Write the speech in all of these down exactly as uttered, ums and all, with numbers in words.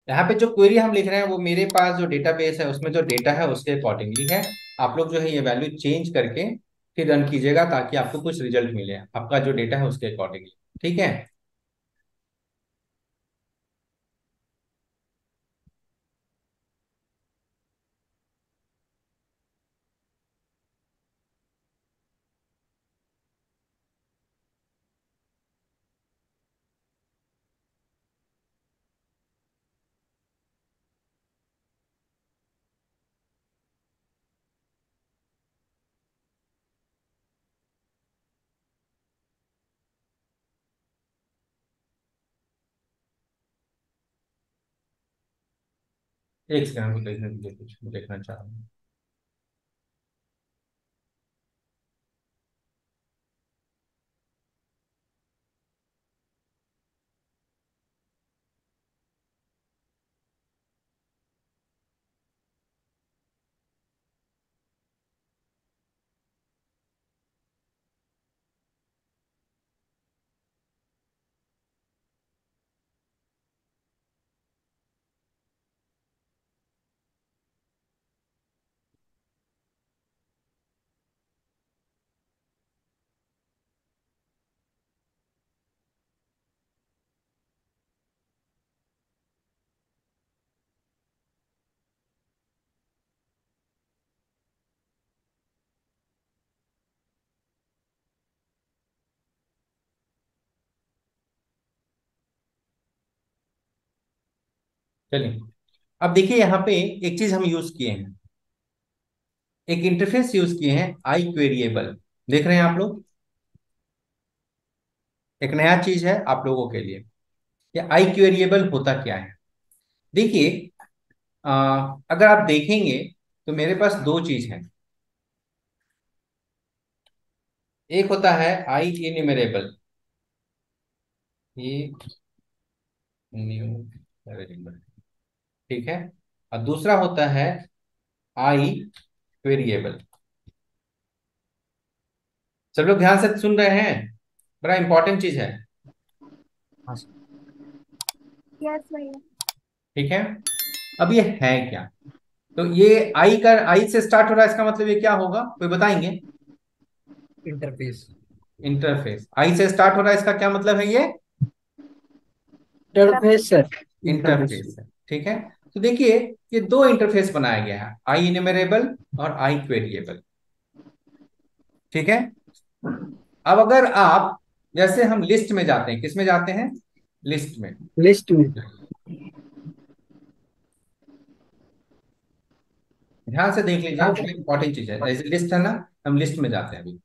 यहाँ पे जो क्वेरी हम लिख रहे हैं वो मेरे पास जो डेटाबेस है उसमें जो डेटा है उसके अकॉर्डिंगली है। आप लोग जो है ये वैल्यू चेंज करके फिर रन कीजिएगा ताकि आपको कुछ रिजल्ट मिले आपका जो डेटा है उसके अकॉर्डिंगली। ठीक है। एक सेकंड को देखने दीजिए, कुछ देखना चाह रहा हूँ। चलिए, अब देखिए यहाँ पे एक चीज हम यूज किए हैं, एक इंटरफेस यूज किए हैं, आई क्वेरिएबल। देख रहे हैं आप लोग, एक नया चीज है आप लोगों के लिए। ये आई क्वेरिएबल होता क्या है? देखिए, अ, अगर आप देखेंगे तो मेरे पास दो चीज है। एक होता है आई इन्यूमरेबल, ये इन्यूमरेबल, ठीक है। और दूसरा होता है आई वेरिएबल। सब लोग ध्यान से सुन रहे हैं, बड़ा इंपॉर्टेंट चीज है। हाँ सर। यस भैया। ठीक है। अब ये है क्या? तो ये आई का, आई से स्टार्ट हो रहा है, इसका मतलब ये क्या होगा, कोई बताएंगे? इंटरफेस। इंटरफेस। आई से स्टार्ट हो रहा है, इसका क्या मतलब है? ये इंटरफेस सर। इंटरफेस। इंटरफेस है। ठीक है। तो देखिए, ये दो इंटरफेस बनाया गया है, आई इन्यूमरेबल और आई क्वेरिएबल। ठीक है। अब अगर आप, जैसे हम लिस्ट में जाते हैं, किस में जाते हैं? लिस्ट में। लिस्ट में। ध्यान से देख लीजिए, बड़ी इंपॉर्टेंट चीज है। ऐसे लिस्ट है ना, हम लिस्ट में जाते हैं अभी।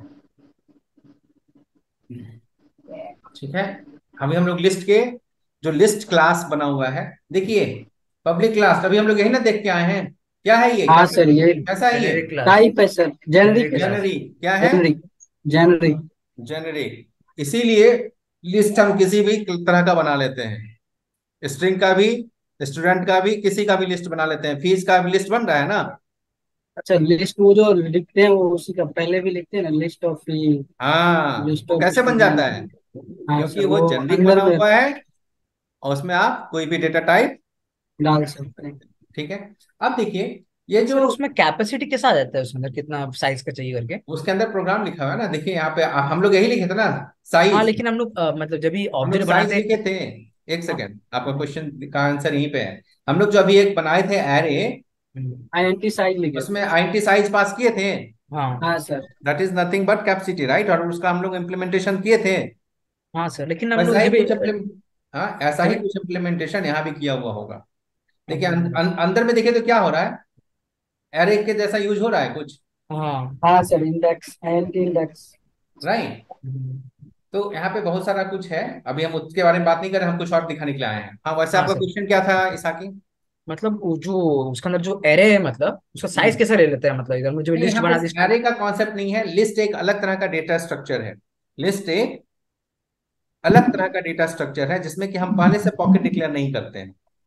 ठीक है। अभी हम लोग लिस्ट के, जो लिस्ट क्लास बना हुआ है, देखिए, पब्लिक क्लास, अभी हम लोग यही ना देख के आए हैं। क्या है ये, हाँ कैसा सर, ये कैसा है ये? Generic class. टाइप है सर, जेनेरिक जेनेरिक है सर। क्लास। जनरी क्या है? जेनेरिक। जेनेरिक। जेनरिक। इसीलिए लिस्ट हम किसी भी तरह का बना लेते हैं, स्ट्रिंग का भी, स्टूडेंट का भी, किसी का भी लिस्ट बना लेते हैं। फीस का भी लिस्ट बन रहा है ना। अच्छा, लिस्ट वो जो लिखते हैं वो उसी का पहले भी लिखते हैं ना, लिस्ट ऑफ फी। हाँ, लिस्ट वो ऑफ कैसे बन जाता स्टूडेंट। है? हाँ क्योंकि सर, वो वो जेनरिक बना अंदर में हुआ है और उसमें आप कोई भी डेटा टाइप डाल कर सकते हैं। सकते हैं। ठीक है। अब देखिए, ये जो सर उसमें कैपेसिटी कैसा आ जाता है, उसमें अंदर कितना साइज का चाहिए करके? उसके अंदर प्रोग्राम लिखा हुआ है ना, देखिए यहाँ पे आ- हम लोग यही लिखे थे ना, हाँ, साइज। लेकिन हम लोग अ, मतलब जब भी हम लोग ऑब्जेक्ट साइज बनाते। लिखे थे। एक हाँ। सेकेंड, आपका हाँ। क्वेश्चन का आंसर यहीं पे है। हम लोग जो अभी एक बनाए थे एरे, हम्म। आई एन टी साइज लिखे उसमें थे। आईएनटी साइज पास किए थे। हाँ। हाँ sir. That is nothing but capacity, right? और उसका हम लोग इम्प्लीमेंटेशन किए थे। हाँ सर, लेकिन हम वैसा लोग ही जब भी कुछ इम्प्लीमेंट, हाँ, ऐसा ही जब कुछ इम्प्लीमेंटेशन यहाँ भी किया हुआ होगा। देखिए, अं, भी। अं, अंदर में देखिए तो क्या हो रहा है, एरे के जैसा यूज हो रहा है कुछ, हाँ। हाँ sir, index, I N T index. Right? हम्म। तो यहाँ पे बहुत सारा कुछ है, अभी हम उसके बारे में बात नहीं कर रहे, हम कुछ और दिखाने के लिए आए हैं। हाँ, वैसे हाँ आपका सर, क्वेश्चन क्या था इसाकी? मतलब वो जो उसके अंदर जो एरे है, मतलब उसका साइज हम्म। कैसा ले लेते हैं, मतलब इधर मुझे नहीं, लिस्ट यहाँ पे बना दी इसमें। एरे का कॉन्सेप्ट नहीं है, लिस्ट एक अलग तरह का डेटा स्ट्रक्चर है। लिस्ट एक अलग तरह का डेटा स्ट्रक्चर है जिसमें कि हम पहले से पॉकेट डिक्लेयर नहीं करते हैं।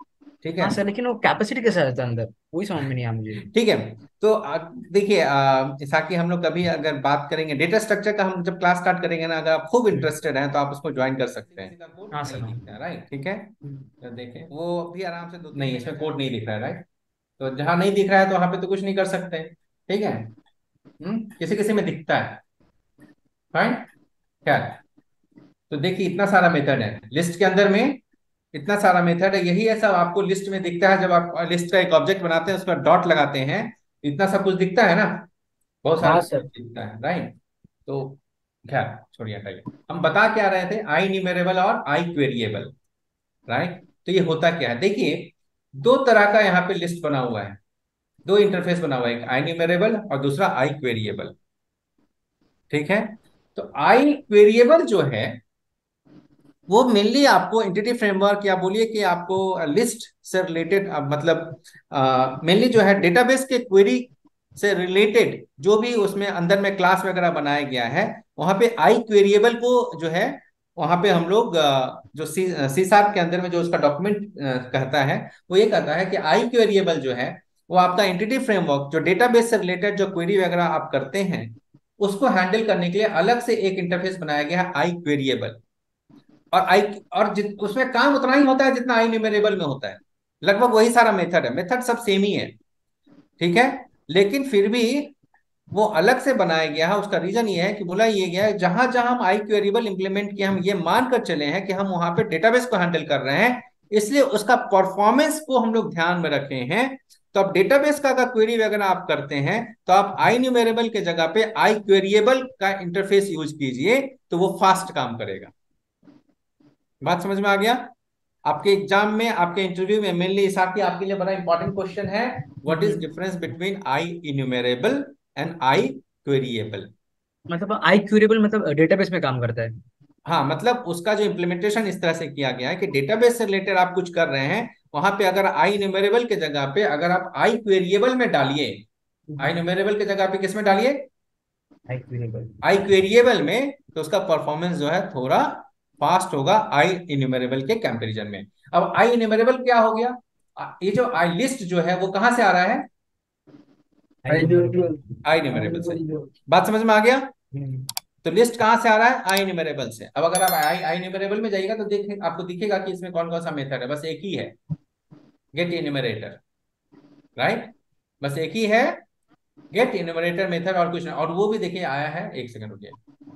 ठीक हाँ है। सर, लेकिन वो कैपेसिटी कैसे रहता है अंदर, वही समझ में नहीं आया मुझे। ठीक है। तो आ, देखिए, आ, जैसा कि हम लोग कभी अगर बात करेंगे डेटा स्ट्रक्चर का, हम जब क्लास स्टार्ट करेंगे ना, अगर आप खूब हम्म, इंटरेस्टेड हैं तो आप उसको ज्वाइन कर सकते हैं। किसी का कोड हाँ नहीं सर हाँ। दिखता है, राइट? ठीक है। हम्म, तो देखें वो भी आराम से दो तीन नहीं, इसमें कोड नहीं दिख रहा है, राइट? तो जहां नहीं दिख रहा है तो वहां पे तो कुछ नहीं कर सकते। ठीक है। हम्म किसी किसी में दिखता है। फाइन। क्या? तो देखिए इतना सारा मेथड है लिस्ट के अंदर में। इतना सारा मेथड है, यही है सब आपको लिस्ट में दिखता है। जब आप लिस्ट का एक ऑब्जेक्ट बनाते हैं, उसमें डॉट लगाते हैं, इतना सब कुछ दिखता है ना। बहुत सारा हाँ कुछ सर। दिखता है, राइट? तो खैर छोड़िए, हटाइए। हम बता क्या रहे थे, आई न्यूमेरेबल और आई क्वेरिएबल, राइट? तो ये होता क्या है, देखिए दो तरह का यहाँ पे लिस्ट बना हुआ है, दो इंटरफेस बना हुआ है, एक आई न्यूमेरेबल और दूसरा आई क्वेरिएबल। ठीक है। तो आई क्वेरिएबल जो है वो मेनली आपको एंटिटी फ्रेमवर्क, या बोलिए कि आपको लिस्ट से रिलेटेड, मतलब मेनली जो है डेटाबेस के क्वेरी से रिलेटेड जो भी उसमें अंदर में क्लास वगैरह बनाया गया है, वहां पे आई क्वेरिएबल को जो है, वहां पे हम लोग अ, जो सी सी शार्प के अंदर में जो उसका डॉक्यूमेंट कहता है, वो ये कहता है कि आई क्वेरिएबल जो है वो आपका एंटिटी फ्रेमवर्क, जो डेटाबेस से रिलेटेड जो क्वेरी वगैरह आप करते हैं, उसको हैंडल करने के लिए अलग से एक इंटरफेस बनाया गया है, आई क्वेरिएबल। और आई और जित उसमें काम उतना ही होता है जितना आई न्यूमेरेबल में होता है। लगभग वही सारा मेथड है, मेथड सब सेम ही है। ठीक है। लेकिन फिर भी वो अलग से बनाया गया है, उसका रीजन ये है कि बोला ये गया है जहां जहां हम आई क्वेरिएबल इंप्लीमेंट किए, हम ये मान कर चले हैं कि हम वहां पे डेटाबेस को हैंडल कर रहे हैं, इसलिए उसका परफॉर्मेंस को हम लोग ध्यान में रखे हैं। तो अब डेटाबेस का अगर क्वेरी वगैरह आप करते हैं, तो आप आई न्यूमेरेबल के जगह पे आई क्वेरिएबल का इंटरफेस यूज कीजिए, तो वो फास्ट काम करेगा। बात समझ में आ गया? आपके एग्जाम में, आपके इंटरव्यू में मेनली इस आपके आपके लिए बड़ा इंपॉर्टेंट क्वेश्चन है, what is hmm, difference between I enumerable and I queryable. मतलब आई क्यूरेबल मतलब डेटाबेस में काम करता है। हाँ, मतलब उसका जो इम्प्लीमेंटेशन इस तरह से किया गया है कि डेटाबेस से रिलेटेड आप कुछ कर रहे हैं, वहां पे अगर आई इन्यूमरेबल के जगह पे अगर आप आई क्वेरिएबल में डालिए, आई इन्यूमरेबल के जगह पे किस में डालिए, आई क्यूरेबल। आई क्वेरिएबल में, तो उसका परफॉर्मेंस जो है थोड़ा फास्ट होगा आई इन्यूमरेबल के कंपैरिजन में। अब आई इन्यूमरेबल क्या हो गया, आ- ये जो आई लिस्ट जो है वो कहां से आ रहा है, आई क्यूरेबल। आई इन्यूमरेबल से। बात समझ में आ गया? तो लिस्ट कहां से आ रहा है, आई इन्यूमरेबल से। अब अगर आप आई आई इन्यूमरेबल में जाइएगा तो देख आपको दिखेगा कि इसमें कौन कौन सा मेथड है, बस एक ही है, गेट इन्यूमरेटर, राइट? बस एक ही है, गेट इन्यूमरेटर मेथड, और कुछ नहीं। और वो भी देखिए आया है, एक सेकंड रुकिए।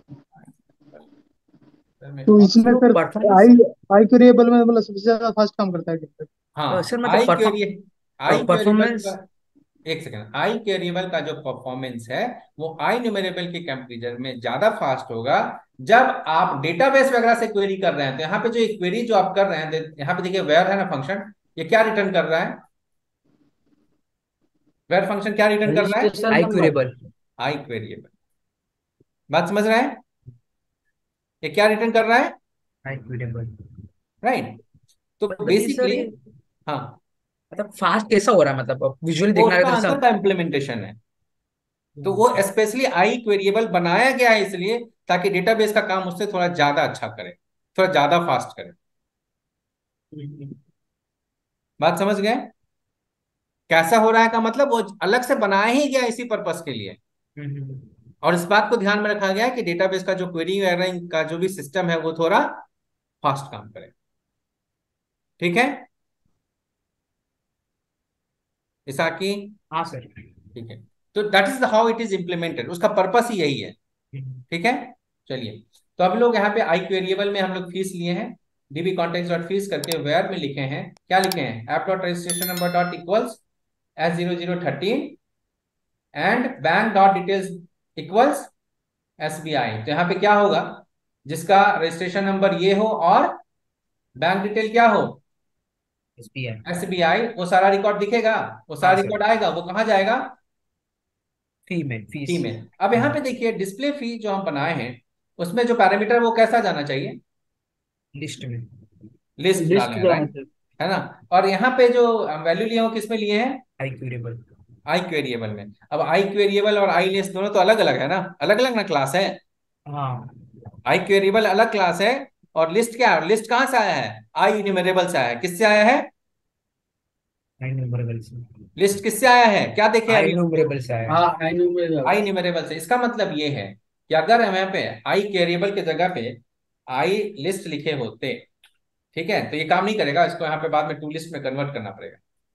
तो इसमें तो sir performance. I I queryable में मतलब सबसे ज्यादा फास्ट काम करता है क्या? हाँ, सर मतलब आई क्वेरी, परफॉर्म आई क्वेरिएबल का, परफॉर्मेंस। एक सेकंड, आई क्वेरिएबल का जो परफॉर्मेंस है वो आई न्यूमेरेबल के कंपैरिजन में ज्यादा फास्ट होगा जब आप डेटाबेस वगैरह से क्वेरी कर रहे हैं। तो यहाँ पे जो क्वेरी जो आप कर रहे हैं, दे- यहाँ पे देखिए वेयर है ना फंक्शन, ये क्या रिटर्न कर रहा है, वेयर फंक्शन क्या रिटर्न कर रहा है, registration I number. Queryable. I queryable. बात समझ रहे हैं, ये क्या रिटर्न कर रहा है, आई क्यूरेबल। राइट? तो मतलब ये सर बेसिकली, ये हाँ, मतलब फास्ट कैसा हो रहा है, मतलब विजुअली वो देखना है उसका तो ऐसा। अंदर का इम्प्लीमेंटेशन है। तो वो स्पेशली आई क्वेरिएबल बनाया गया है इसलिए, ताकि डेटाबेस का काम उससे थोड़ा ज्यादा अच्छा करे, थोड़ा ज्यादा फास्ट करे। बात समझ गए? कैसा हो रहा है का मतलब, वो अलग से बनाया ही गया इसी पर्पस के लिए। और इस बात को ध्यान में रखा गया है कि डेटाबेस का जो क्वेरी वगैरह का जो भी सिस्टम है वो थोड़ा फास्ट काम करे। ठीक है, ऐसा कि, हाँ सर। ठीक है। तो that is how it is implemented, उसका पर्पस ही यही है। ठीक है। चलिए, तो अब लोग यहाँ पे आई वेरिएबल में हम लोग फीस लिए हैं, डीबी कॉन्टेक्स्ट डॉट फीस करके वेयर में लिखे हैं, क्या लिखे हैं, app dot registration number dot equals S zero zero thirteen and bank dot details equals S B I. तो यहाँ पे क्या होगा, जिसका रजिस्ट्रेशन नंबर ये हो और बैंक डिटेल क्या हो, एसबीआई। एस बी आई, वो सारा रिकॉर्ड दिखेगा, वो हाँ सारा सर। रिकॉर्ड आएगा, वो कहाँ जाएगा, फी में फी फीस। में। अब यहाँ पे देखिए डिस्प्ले फी जो हम बनाए हैं, उसमें जो पैरामीटर वो कैसा जाना चाहिए, लिस्ट में। लिस्ट डाले लिस्ट हैं, जाना राइट? चाहिए। है ना? और यहाँ पे जो वैल्यू लिए हो किस में लिए हैं, आई क्यूरेबल। आई क्वेरिएबल में। अब आई क्वेरिएबल और आई लिस्ट दोनों तो अलग अलग है ना, अलग अलग ना क्लास है। हाँ। आई क्वेरिएबल अलग क्लास है, और लिस्ट क्या है, लिस्ट कहाँ से आया है, आई इन्यूमरेबल से आया है। किससे आया है, इन्यूमरेबल से। लिस्ट किससे आया है, क्या देखे आई अभी? इन्यूमरेबल से आया। हाँ एन्यूमरेबल। आई न्यूमेरेबल से। इसका मतलब ये है कि अगर हम यहाँ पे आई वेरिएबल की जगह पे आई लिस्ट लिखे होते, ठीक है, तो ये काम नहीं करेगा, इसको यहाँ पे बाद में टू लिस्ट में कन्वर्ट करना पड़ेगा।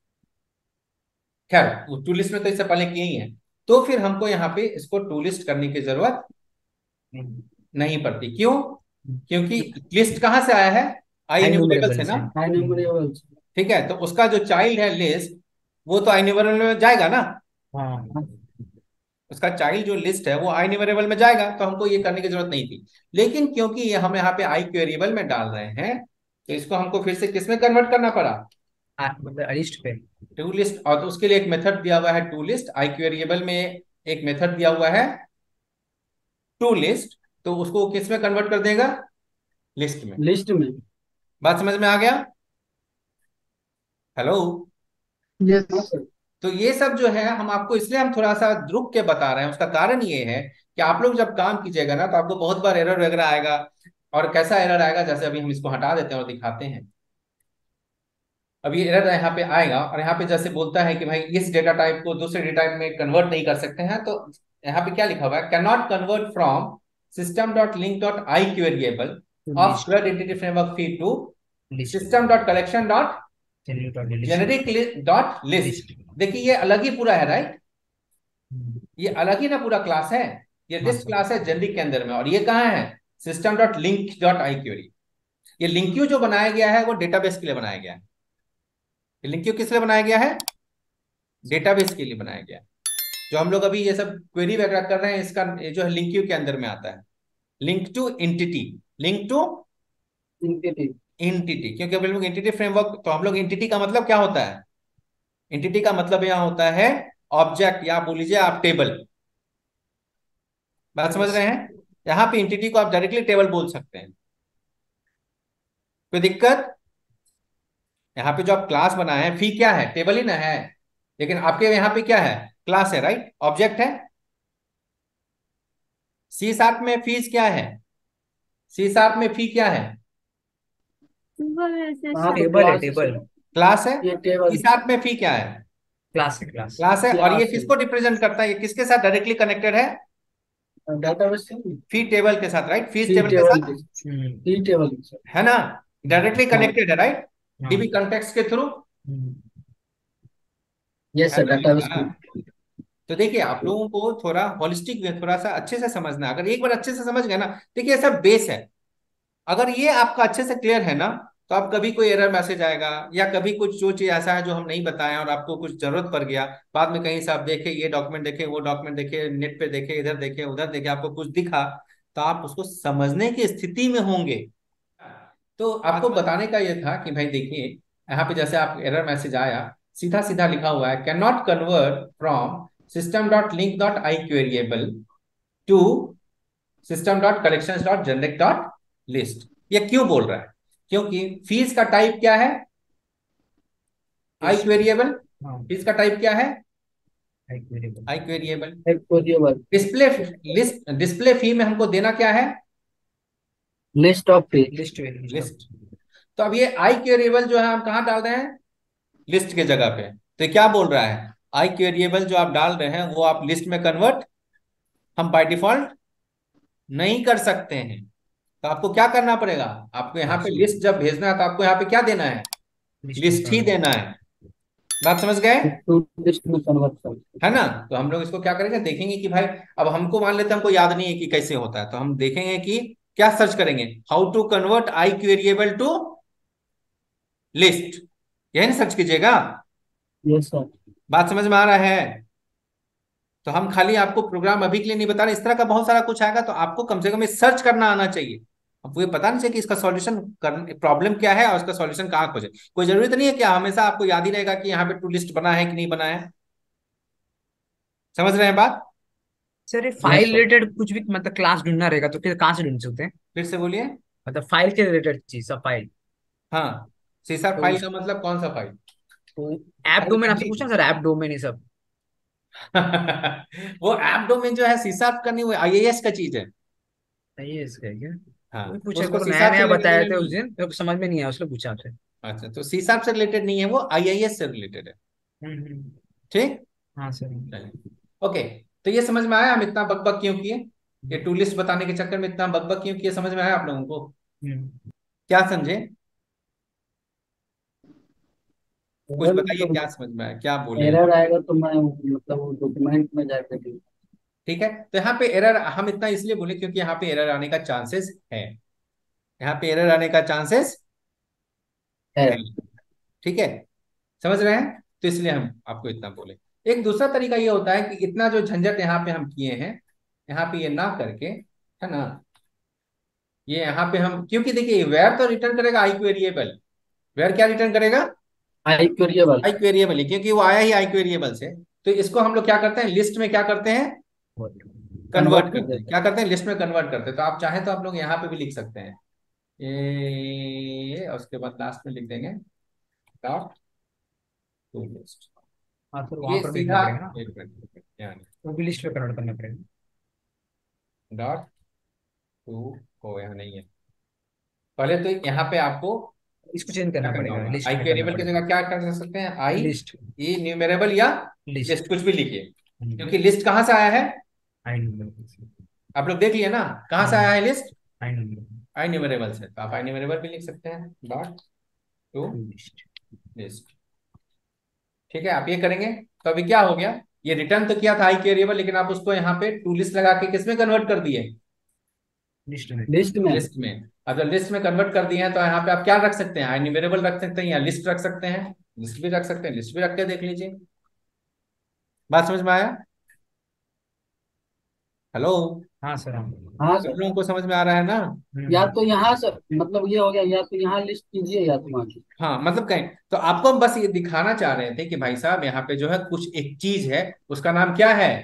खैर वो टू लिस्ट में तो इससे पहले किए ही है, तो फिर हमको यहाँ पे इसको टू लिस्ट करने की जरूरत हम्म। नहीं पड़ती। क्यों? क्योंकि लिस्ट कहाँ से आया है? आई आई न्यूमेरेबल इन्यूमरेबल से से। ना। हम्म। एन्यूमरेबल। ठीक है, तो उसका जो चाइल्ड है लिस्ट, वो तो आई न्यूमेरेबल में जाएगा ना। हाँ। उसका चाइल्ड जो लिस्ट है वो आई न्यूमेरेबल में जाएगा, तो हमको ये करने की जरूरत नहीं थी। लेकिन क्योंकि ये हम यहाँ पे आई वेरिएबल में डाल रहे हैं, तो इसको हमको फिर से किस में कन्वर्ट करना पड़ा? आ, मतलब लिस्ट पे। To list. और तो उसके लिए एक मेथड दिया हुआ है टू लिस्ट, आई वेरिएबल में एक मेथड दिया हुआ है टू लिस्ट, तो उसको किस में कन्वर्ट कर देगा? लिस्ट में। लिस्ट में। बात समझ में आ गया? हेलो। Yes sir. तो ये सब जो है हम आपको इसलिए हम थोड़ा सा रुक के बता रहे हैं, उसका कारण ये है कि आप लोग जब काम कीजिएगा ना, तो आपको बहुत बार एरर वगैरह आएगा। और कैसा एरर आएगा, जैसे अभी हम इसको हटा देते हैं और दिखाते हैं। अब ये एरर यहाँ पे आएगा और यहाँ पे जैसे बोलता है कि भाई इस डेटा टाइप को दूसरे डेटा टाइप में कन्वर्ट नहीं कर सकते हैं, तो यहाँ पे क्या लिखा हुआ है? Can not convert from system dot link dot I variable of list. Square entity framework fee to list. System dot collection dot list. Generic dot list. List. देखिए ये अलग ही पूरा है, राइट? हम्म। ये अलग ही ना पूरा क्लास है। ये हाँ लिस्ट सर। क्लास है जेनरिक के अंदर में, और ये कहाँ है? System dot link dot I query. ये लिंक क्यू जो बनाया गया है वो डेटाबेस के लिए बनाया गया है। ये लिंक क्यू किस लिए बनाया गया है? डेटाबेस के लिए बनाया गया है। जो हम लोग अभी ये सब क्वेरी वगैरह कर रहे हैं, इसका ये जो है लिंक क्यू के अंदर में आता है। Link to entity, link to entity. Entity, क्योंकि हम लोग एंटिटी फ्रेमवर्क, तो हम लोग एंटिटी का मतलब क्या होता है? एंटिटी का मतलब यहाँ होता है ऑब्जेक्ट, या बोल लीजिए आप टेबल। बात समझ रहे हैं? यहाँ पे एंटिटी को आप डायरेक्टली टेबल बोल सकते हैं, कोई दिक्कत? यहाँ पे जो आप क्लास बनाए हैं, फी क्या है? टेबल ही ना है। लेकिन आपके यहाँ पे क्या है? क्लास है, राइट? ऑब्जेक्ट है। सी शार्प में फीस क्या है? सी शार्प में फी क्या है? वो ऐसे हाँ सब। तो टेबल है, क्लास है टेबल। सर। क्लास है। ये सी टेबल। शार्प में फी क्या है? क्लास है, क्लास। क्लास है। और ये क्लास है। किसको रिप्रेजेंट करता है? ये किसके साथ डायरेक्टली कनेक्टेड है? डेटाबेस से। फी टेबल के साथ, राइट? फीस टी टेबल के टेबल साथ, की। हम्म। टी टेबल की सर। है ना? डायरेक्टली हाँ। कनेक्टेड है, राइट? हाँ। डीबी कॉन्टेक्स्ट के थ्रू। हम्म। यस सर ऐसा डेटाबेस लिखा। की। तो देखिए आप लोगों को थोड़ा होलिस्टिक वे, थोड़ा सा अच्छे से समझना है। अगर एक बार अच्छे से समझ गए ना, देखिए सब बेस है। अगर ये आपका अच्छे से क्लियर है ना, तो आप कभी कोई एरर मैसेज आएगा, या कभी कुछ जो चीज ऐसा है जो हम नहीं बताएं और आपको कुछ जरूरत पड़ गया, बाद में कहीं से आप देखे, ये डॉक्यूमेंट देखे, वो डॉक्यूमेंट देखे, नेट पे देखे, इधर देखे, उधर देखे, आपको कुछ दिखा, तो आप उसको समझने की स्थिति में होंगे। तो आपको बताने का ये था कि भाई देखिए, यहाँ पे जैसे आप एरर मैसेज आया, सीधा सीधा लिखा हुआ है can not convert from system dot link dot I queryable to system dot collection dot generic dot list. ये क्यों बोल रहा है? क्योंकि फीस का टाइप क्या है? I variable. हाँ। फीस का टाइप क्या है? एक वेरिएबल। I variable. एक variable. Display list, display fee में हमको देना क्या है? List of fee. List variable. List. तो अब ये आई वेरिएबल जो है हम कहाँ डाल रहे हैं? लिस्ट के जगह पे। तो ये क्या बोल रहा है? आई वेरिएबल जो आप डाल रहे हैं वो आप लिस्ट में कन्वर्ट हम बाय डिफॉल्ट नहीं कर सकते हैं। तो आपको क्या करना पड़ेगा? आपको यहाँ पे लिस्ट जब भेजना है, तो आपको यहाँ पे क्या देना है? लिस्ट लिस्ट ही देना है। बात समझ गए? टू लिस्ट में कन्वर्ट कर। है ना? तो हम लोग इसको क्या करेंगे, देखेंगे कि भाई अब हमको मान लेते हैं हमको याद नहीं है कि कैसे होता है, तो हम देखेंगे कि क्या सर्च करेंगे, how to convert I variable to list, यही ना सर्च कीजिएगा। Yes sir. बात समझ में आ रहा है? तो हम खाली आपको प्रोग्राम अभी के लिए नहीं बता रहे, इस तरह का बहुत सारा कुछ आएगा, तो आपको कम से कम सर्च करना आना चाहिए। आपको ये पता नहीं चाहिए कि इसका सॉल्यूशन कर, प्रॉब्लम क्या है और इसका सॉल्यूशन कहाँ खोजे। कोई जरूरत नहीं है कि हमेशा आपको याद ही रहेगा कि यहाँ पे टू लिस्ट बना है कि नहीं बना है। समझ रहे हैं बात? सर, ये यस फाइल सर। रिलेटेड कुछ भी मतलब क्लास ढूंढना रहेगा तो फिर कहाँ से ढूंढ सकते हैं? फिर से बोलिए। मतलब फाइल के रिलेटेड चीज, सब फाइल। हाँ, सीसर तो फाइल उस का मतलब कौन सा फाइल? तो ऐप डोमेन आपसे पूछना सर, ऐप डोमेन ये सब। वो ऐप डोमेन जो है सीसाप का नहीं, वो आईएएस का चीज है। सही है इसका क्या? हाँ, वो पूछा, उसको मेरे को नया सीसाप से नया लेने बताया देने था नहीं उस है। दिन, मेरे को समझ में नहीं आया, उसने पूछा आपसे। अच्छा, तो सी शार्प से रिलेटेड नहीं है, वो आई आई एस से रिलेटेड है। हम्म हम्म, ठीक। हाँ सर। चलिए, ओके। तो ये समझ में आया हम इतना बकबक क्यों किए, ये टू लिस्ट बताने के चक्कर में इतना बकबक क्यों किए, समझ में आया आप लोगों को? हम्म। क्या समझे? कुछ एरर बताइए, तो क्या समझ में आया, क्या बोले हम? एरर आएगा तो मैं मतलब वो डॉक्यूमेंट में जाकर के। ठीक है, तो यहाँ पे एरर हम इतना इसलिए बोले क्योंकि यहाँ पे एरर आने का चांसेस है, यहाँ पे एरर आने का चांसेस है। है। ठीक है, समझ रहे हैं? तो इसलिए हम आपको इतना बोले। एक दूसरा तरीका ये होता है कि इतना जो झंझट यहाँ पे हम किए हैं, यहाँ पे ये ना करके, है ना, ये यहाँ पे हम, क्योंकि देखिए वेयर तो रिटर्न करेगा आई वेरिएबल, वेयर क्या रिटर्न करेगा? आई क्वेरिएबल। आई वेरिएबल ही, क्योंकि वो आया ही आई वेरिएबल से। तो इसको हम लोग क्या करते हैं, लिस्ट में क्या करते हैं, कन्वर्ट कन्वर्ट कर करते हैं। देते क्या करते हैं, लिस्ट में कन्वर्ट करते हैं। तो आप चाहें तो आप लोग यहाँ पे भी लिख सकते हैं, ये और उसके बाद लास्ट में लिख देंगे डॉट टू लिस्ट। हाँ सर, वहां ये पर देखना सीधा, पड़ेगा ना, एक मिनट यानी वो भी लिस्ट में कन्वर्ट करना पड़ेगा। डॉट टू को यहाँ नहीं है, पहले तो यहाँ पे आपको इसको चेंज क्या करना करना पड़ेगा, होगा, आई लिस्ट में करना वेरिएबल की पड़ेगा। जगह क्या कर सकते हैं, आई लिस्ट। ई न्यूमेरेबल या लिस्ट। लिस्ट, कुछ भी लिखिए। क्योंकि लिस्ट कहाँ से आया है, आई नंबर। आप लोग देख लिए ना, कहाँ से हाँ, आया है लिस्ट, आई नंबर। आई न्यूमेरेबल से। तो आप आई न्यूमेरेबल भी लिख सकते हैं, डॉट टू लिस्ट। लिस्ट। ठीक है, आप ये करेंगे तो अभी क्या हो गया, ये रिटर्न तो किया था आई वेरिएबल, लेकिन आप उसको यहाँ पे टू लिस्ट लगा के किसमें कन्वर्ट कर दिए, लिस्ट में। लिस्ट में। लिस्ट में। अगर लिस्ट में कन्वर्ट कर दिए हैं तो यहाँ पे आप क्या रख सकते हैं, आई न्यूमेरेबल रख सकते हैं या लिस्ट रख सकते हैं, लिस्ट भी रख सकते हैं, लिस्ट भी रख के देख लीजिए। बात समझ में आया? हेलो, हाँ सर, हाँ। हाँ सब सर। लोगों को समझ में आ रहा है ना? या हम्म। तो यहाँ से मतलब ये हो गया, या तो यहाँ लिस्ट कीजिए या तो वहाँ कीजिए। हाँ, मतलब कहें तो आपको हम बस ये दिखाना चाह रहे थे कि भाई साहब यहाँ पे जो है कुछ एक चीज है, उसका नाम क्या है,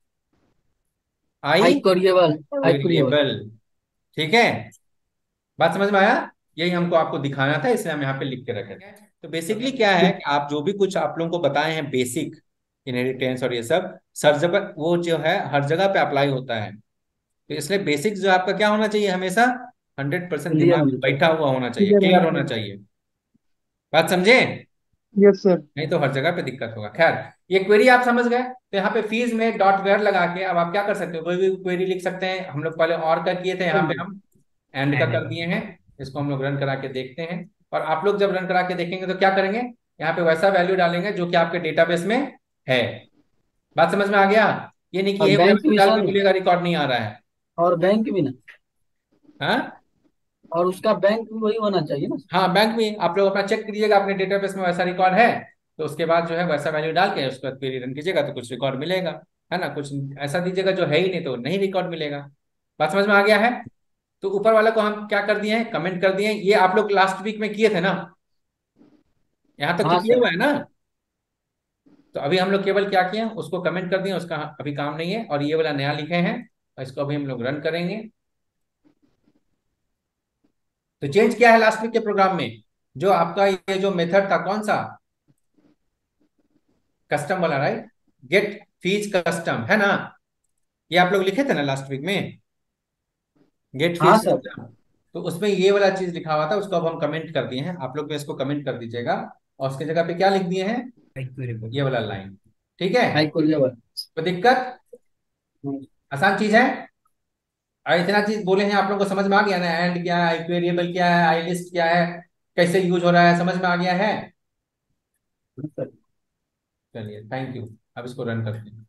आई आई क्वेरिएबल। आई क्वेरिएबल। वेरिएबल। ठीक है, बात समझ में आया? यही हमको आपको दिखाना था, इसलिए हम यहाँ पे लिख के रखे थे। तो बेसिकली क्या है कि आप जो भी कुछ आप लोगों को बताए हैं बेसिक इनहेरिटेंस और ये सब, सर जगह वो जो है हर जगह पे अप्लाई होता है। तो इसलिए बेसिक जो आपका क्या होना चाहिए, हमेशा हंड्रेड परसेंट क्लियर दिमाग होना में चाहिए। बैठा हुआ होना चाहिए, क्लियर क्लियर होना होना चाहिए। चाहिए। बात समझे? Yes sir. नहीं तो हर जगह पे दिक्कत होगा। खैर, ये क्वेरी आप समझ गए, तो यहाँ पे फीस में डॉट वेयर लगा के अब आप क्या कर सकते हो, कोई भी क्वेरी लिख सकते हैं। हम लोग पहले और का किए थे, यहाँ पे हम एंड का कर दिए हैं। इसको हम लोग रन करा के देखते हैं, और आप लोग जब रन करा के देखेंगे तो क्या करेंगे, यहाँ पे वैसा वैल्यू डालेंगे जो कि आपके डेटाबेस में है। बात समझ में आ गया? ये नहीं कि और ये वाला बैंक वैल्यू भी डाल के सर। बोलिएगा रिकॉर्ड नहीं आ रहा है। और बैंक भी ना। हाँ, और उसका बैंक भी वही होना चाहिए ना। हाँ बैंक भी आप लोग अपना चेक करिएगा, अपने डेटाबेस में वैसा रिकॉर्ड है तो उसके बाद जो है वैसा वैल्यू डाल के उसके बाद क्वेरी रन कीजिएगा तो कुछ रिकॉर्ड मिलेगा, है ना। कुछ ऐसा दीजिएगा जो है ही नहीं तो नहीं रिकॉर्ड मिलेगा। बात समझ में आ गया है? तो ऊपर वाला को हम क्या कर दिए हैं, कमेंट कर दिए हैं। ये आप लोग लास्ट वीक में किए थे ना, यहाँ तक तो हाँ किए सर। हुआ है ना। तो अभी हम लोग केवल क्या किए हैं, उसको कमेंट कर दिए, उसका अभी काम नहीं है, और ये वाला नया लिखे हैं और इसको अभी हम लोग रन करेंगे। तो चेंज किया है लास्ट वीक के प्रोग्राम में, जो आपका ये जो मेथड था कौन सा, कस्टम वाला, राइट, गेट फीस कस्टम, है ना। ये आप लोग लिखे थे ना लास्ट वीक में, गेट हाँ फीस सर। कस्टम। तो उसमें ये वाला चीज लिखा हुआ था, उसको अब हम कमेंट कर दिए हैं। आप लोग भी इसको कमेंट कर दीजिएगा, और उसकी जगह पे क्या लिख दिए हैं, ये वाला लाइन। ठीक है, आई क्वेरिएबल। कोई दिक्कत? आसान चीज है। और इतना चीज बोले हैं, आप लोगों को समझ में आ गया ना, एंड क्या है, आई वेरिएबल क्या है, आई लिस्ट क्या है, कैसे यूज हो रहा है, समझ में आ गया है? चलिए, थैंक यू। अब इसको रन करते हैं।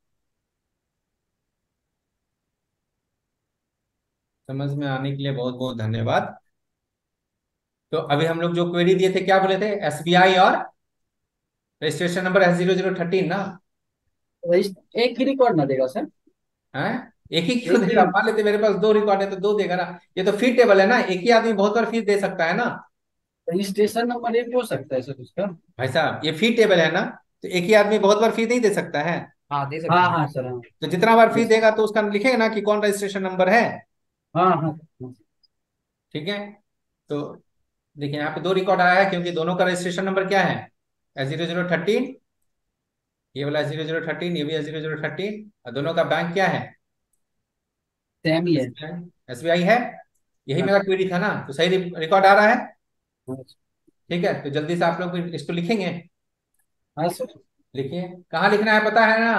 समझ में आने के लिए बहुत बहुत धन्यवाद। तो अभी हम लोग जो क्वेरी दिए थे क्या बोले थे, एस बी आई और registration number S zero zero thirteen ना, रजिस्ट- एक ही रिकॉर्ड ना देगा सर। है। एक ही क्यों एक ही। देगा, मान लेते मेरे पास दो रिकॉर्ड है तो दो देगा ना। ये तो फी टेबल है ना, एक ही आदमी बहुत बार फीस दे सकता है ना। रजिस्ट्रेशन नंबर एक हो सकता है सर उसका। भाई साहब ये फी टेबल है ना, तो एक ही आदमी बहुत बार फी नहीं दे सकता है। हाँ, दे सकते हाँ हैं। हाँ सर। हाँ। तो जितना बार फी यस। देगा तो उसका लिखेगा ना कि कौन रजिस्ट्रेशन नंबर है। हाँ हाँ हाँ। ठीक है, तो देखिए यहाँ पे दो रिकॉर्ड आया है, क्योंकि दोनों का रजिस्ट्रेशन नंबर क्या है, एस जीरो जीरो थर्टीन, ये वाला जीरो जीरो थर्टीन, ये भी एस जीरो जीरो थर्टीन, और दोनों का बैंक क्या है, सेम ही है। एस बी आई है। यही हाँ। मेरा क्वेरी था ना, तो सही रिकॉर्ड आ रहा है। हाँ। ठीक है, तो जल्दी से आप लोग इसको लिखेंगे। हाँ सर। लिखिए, कहाँ लिखना है पता है ना?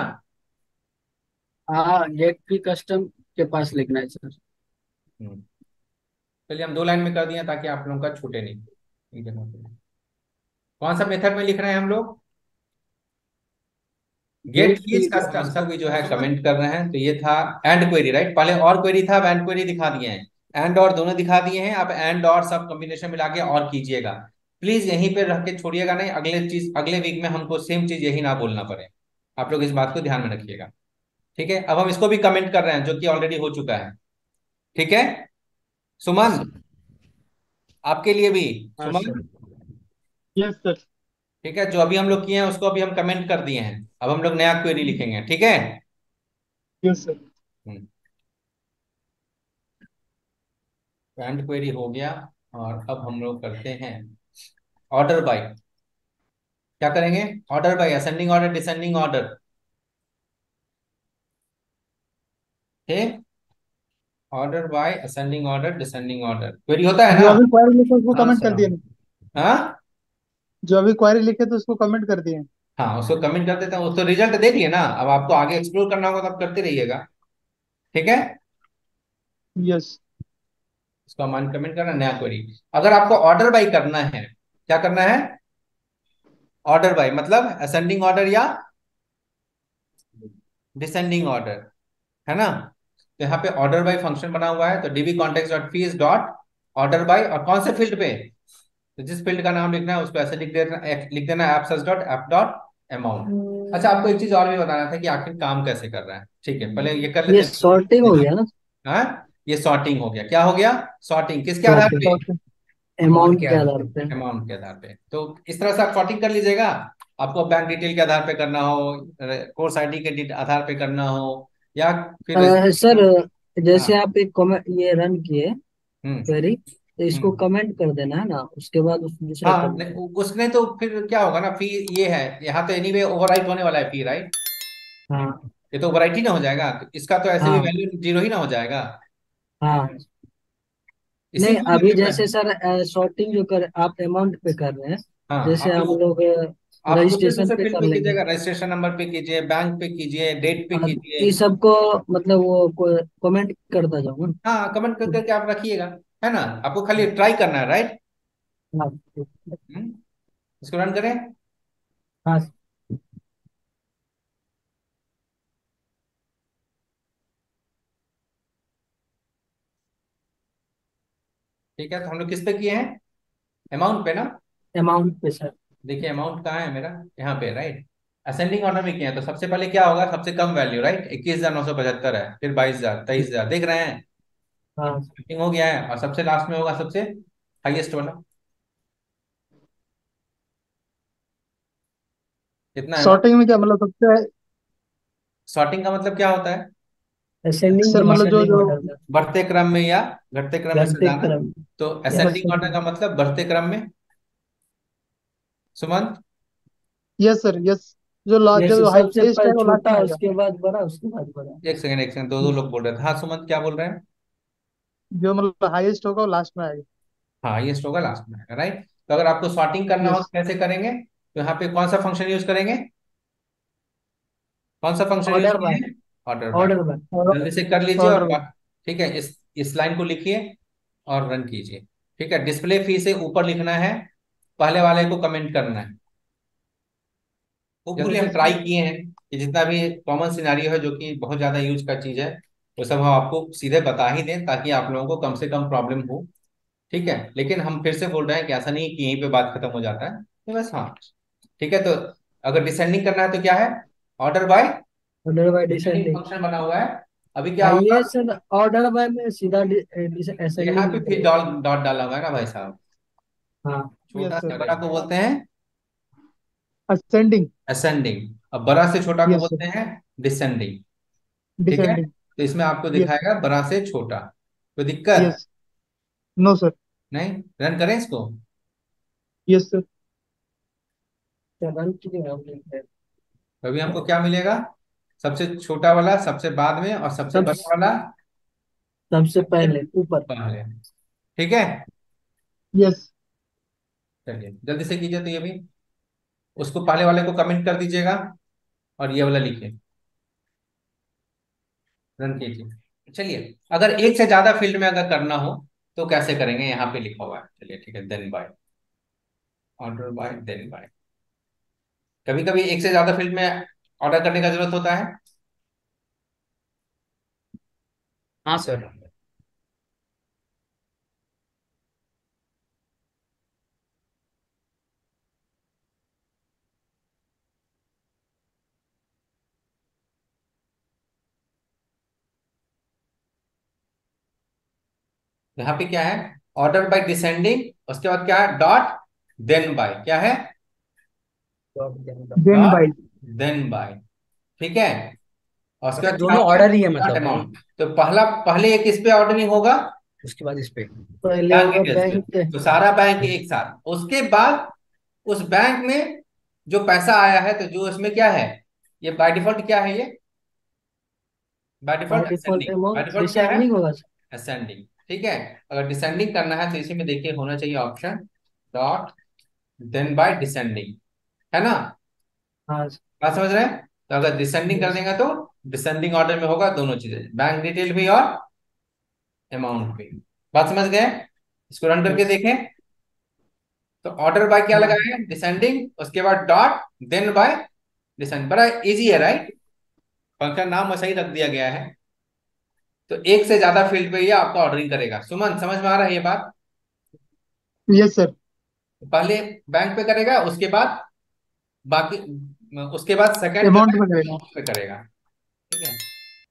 हाँ, गेट भी कस्टम के पास लिखना है सर। हम्म, चलिए हम दो लाइन में कर दिए ताकि आप लोगों का छूटे नहीं। ठीक है, कौन सा मेथड में लिख रहे हैं हम लोग? गेट गेट फीस भी कस्टम, सब जो है कमेंट कर रहे हैं। तो ये था एंड क्वेरी, राइट? पहले और क्वेरी था, अब एंड क्वेरी दिखा दिए हैं। एंड और दोनों दिखा दिए हैं, अब एंड और सब कॉम्बिनेशन मिला के और कीजिएगा। प्लीज यहीं पे रख के छोड़िएगा नहीं, अगले चीज अगले वीक में हमको सेम चीज यही ना बोलना पड़े। आप लोग इस बात को ध्यान में रखिएगा। ठीक है, अब हम इसको भी कमेंट कर रहे हैं जो कि ऑलरेडी हो चुका है। ठीक है सुमन, आपके लिए भी। हाँ सुमन, सर। Yes sir. ठीक है, जो अभी हम लोग किए हैं उसको अभी हम कमेंट कर दिए हैं। अब हम लोग नया क्वेरी लिखेंगे, ठीक है? Yes sir. हम्म, एंड क्वेरी हो गया। और अब हम लोग करते हैं ऑर्डर बाय। क्या करेंगे? Order by, ascending order, descending order. ठीक, order by, ascending order, descending order query होता है जो ना? अभी क्वारी लिखे उसको हाँ कमेंट कर सर। दिए ना। हाँ जो अभी क्वारी लिखे तो उसको कमेंट कर दिए। हाँ, उसको कमेंट कर देता हूँ, उसको रिजल्ट देख लिए ना। अब आपको आगे एक्सप्लोर करना होगा तो आप करते रहिएगा। ठीक है, यस। इसको हम कमेंट करना, नया क्वेरी। अगर आपको ऑर्डर बाय करना है, क्या करना है? ऑर्डर बाय मतलब असेंडिंग ऑर्डर या डिसेंडिंग ऑर्डर, है ना? तो यहाँ पे ऑर्डर बाय फंक्शन बना हुआ है, तो DB context dot fees dot order by, और कौन से फील्ड पे? तो जिस फील्ड का नाम लिखना है उसको ऐसे लिख देना, लिख देना app search dot app dot amount. अच्छा, आपको एक चीज और भी बताना था कि आखिर काम कैसे कर रहा है। ठीक है, पहले ये कर ये लेते सॉर्टिंग हो हैं। गया ना? हाँ, ये सॉर्टिंग हो गया। क्या हो गया? सॉर्टिंग किसके आधार सॉर्टिंग पे? अमाउंट अमाउंट के के आधार आधार पे। पे। अमाउंट के आधार पे। तो इस तरह से आप सॉर्टिंग कर लीजिएगा। आपको बैंक डिटेल के आधार पे करना हो, कोर्स आईडी के डि- आधार पे करना हो, या फिर अ, सर, हाँ। जैसे आप एक कमेंट ये रन किए हम्म क्वेरी, तो इसको हम्म कमेंट कर देना है ना, उसके बाद उस दूसरा हाँ, करना नहीं, है। उ- उसने तो फिर क्या होगा ना, फी ये है यहाँ तो एनीवे ओवरराइट होने वाला है फी, राइट? हाँ ये तो ओवरराइट ही ना हो जाएगा, तो इसका तो ऐसे भी हाँ वैल्यू जीरो ही ना हो जाएगा। हाँ। नहीं, इसीलिए अभी मैंने जैसे कहा- सर सॉर्टिंग जो कर आप अमाउंट पे कर रहे हैं, हाँ, जैसे आप हम लोग लोग आप दूसरे रजिस्ट्रेशन दूसरे पे फील्ड कर पे लेंगे। कीजिएगा, रजिस्ट्रेशन नंबर पे कीजिए, बैंक पे कीजिए, डेट पे हाँ, कीजिए। ये सबको मतलब वो कमेंट करता जाऊंगा ना। हाँ, कमेंट कर करके आप रखिएगा, है ना? आपको खाली ट्राई करना है, राइट? हाँ हम्म, इसको रन करें। हाँ। ठीक है, तो हम लोग किस पे किए हैं? अमाउंट पे ना? अमाउंट पे सर। देखिए अमाउंट कहाँ है मेरा, यहाँ पे, राइट? असेंडिंग ऑर्डर में किए हैं, तो सबसे पहले क्या होगा? सबसे कम वैल्यू, राइट? इक्कीस हजार नौ सौ पचहत्तर है, फिर बाईस हजार, तेईस हजार, देख रहे हैं? हाँ। Shipping हो गया है, और सबसे लास्ट में होगा सबसे हाईएस्ट वाला। कितना है अमाउंट? सॉर्टिंग में क्या मतलब सबसे। सॉर्टिंग का मतलब क्या होता है? असेंडिंग सर मतलब जो डिसेंडिंग जो ऑर्डर में। बढ़ते क्रम में या घटते क्रम में घटते सजाना। क्रम। तो या असेंडिंग ऑर्डर का ascending। मतलब बढ़ते क्रम में। Sumant, yes sir yes. जो लास्ट जैसे जो सबसे हाईएस्ट है पहले वो लास्ट छोटा, में आएगा। उसके बाद बड़ा, उसके बाद बड़ा। एक सेकंड एक सेकंड, दो दो लोग बोल रहे थे। हाँ सुमंत, क्या बोल रहे हैं? जो मतलब हाईएस्ट होगा वो लास्ट में आएगा। हाँ, हाईएस्ट होगा लास्ट में, राइट? तो अगर आपको सॉर्टिंग करना हो यस। तो कैसे करेंगे? तो यहाँ पे कौन सा फंक्शन यूज करेंगे? कौन सा फंक्शन यूज ऑर्डर किए बाय। हैं? Order by. Order by. जल्दी से कर लीजिए और ऑर्डर। बा- ठीक है, इस इस लाइन को लिखिए और रन कीजिए। ठीक है, डिस्प्ले फी से ऊपर लिखना है, पहले वाले को कमेंट करना है। जल्दी, हम ट्राई किए हैं कि जितना भी कॉमन सिनारियो है जो कि बहुत ज्यादा यूज का चीज है, वो सब हम आपको सीधे बता ही दें ताकि आप लोगों को कम से कम प्रॉब्लम हो। ठीक है, लेकिन हम फिर से बोल रहे हैं कि ऐसा नहीं कि यहीं पे बात खत्म हो जाता है, तो बस। हाँ, ठीक है, तो अगर डिसेंडिंग करना है तो क्या है? Order by order by descending descending. Function बना हुआ है। अभी क्या होगा? आइए सर, ऑर्डर बाय में सीधा यहाँ असेंडिंग पे लिख फिर देगा। डॉट डॉट डाला हुआ है ना भाई साहब। हाँ। छोटा यस से सर। बड़ा को बोलते हैं असेंडिंग। असेंडिंग, अब बड़ा से छोटा को यस सर। बोलते हैं डिसेंडिंग। ठीक है, डिसेंडिंग। तो इसमें आपको यस। दिखाएगा बड़ा से छोटा। कोई दिक्कत? यस। No sir. नहीं? रन करें इसको। Yes sir. रन कीजिए। तो अभी हमको क्या मिलेगा? सबसे छोटा वाला सबसे बाद में, और सबसे सब बड़ा वाला सबसे सबसे पहले ऊपर। पहले। ठीक है, यस। चलिए जल्दी से कीजिए, तो ये भी उसको पहले वाले को कमेंट कर दीजिएगा और ये वाला लिखिए, रन कीजिए। चलिए अगर एक से ज्यादा फील्ड में अगर करना हो तो कैसे करेंगे, यहाँ पे लिखा हुआ है। चलिए ठीक है, then by, order by, then by. कभी कभी एक से ज्यादा फील्ड में ऑर्डर करने का जरूरत होता है। हाँ सर। यहाँ पे क्या है, ऑर्डर बाय डिसेंडिंग, उसके बाद क्या है, डॉट देन बाय, क्या है, then dot by. Then by. ठीक है, और उसके मतलब बाद क्या दोनों होगा, ऑर्डर ही है डॉट मतलब दोनों। अमाउंट। तो पहला पहले एक किस पे ऑर्डरिंग होगा, उसके बाद इस पे। पहले बैंक होगा डिटेल्स पे। बैंक पे। तो सारा बैंक एक साथ, उसके बाद उस बैंक में जो पैसा आया है, तो जो उसमें क्या है, ये बाय डिफॉल्ट क्या है, ये by by default default ascending, by amount default क्या है, डिसेंडिंग होगा सर। असेंडिंग। ठीक है, अगर डिसेंडिंग करना है तो इसी में देखिए होना चाहिए option, dot then by descending, है ना। हाँ सर। बात समझ रहे हैं। तो अगर डिसेंडिंग कर यस। देंगे तो डिसेंडिंग ऑर्डर में होगा दोनों चीजें, बैंक डिटेल भी और अमाउंट भी। बात समझ गए, इसको रन करके यस। देखें। तो ऑर्डर बाय क्या हाँ। लगाए, डिसेंडिंग, उसके बाद डॉट देन बाय डिसेंड। बड़ा इजी है राइट, फंक्शन नाम सही रख दिया गया है। तो एक से ज्यादा फील्ड पे ये आपका ऑर्डरिंग करेगा। सुमन समझ में आ रहा है ये बात। Yes sir. पहले बैंक पे करेगा, उसके बाद बाकी, उसके बाद सेकंड जो अमाउंट है में करेगा। amount पे करेगा। ठीक है,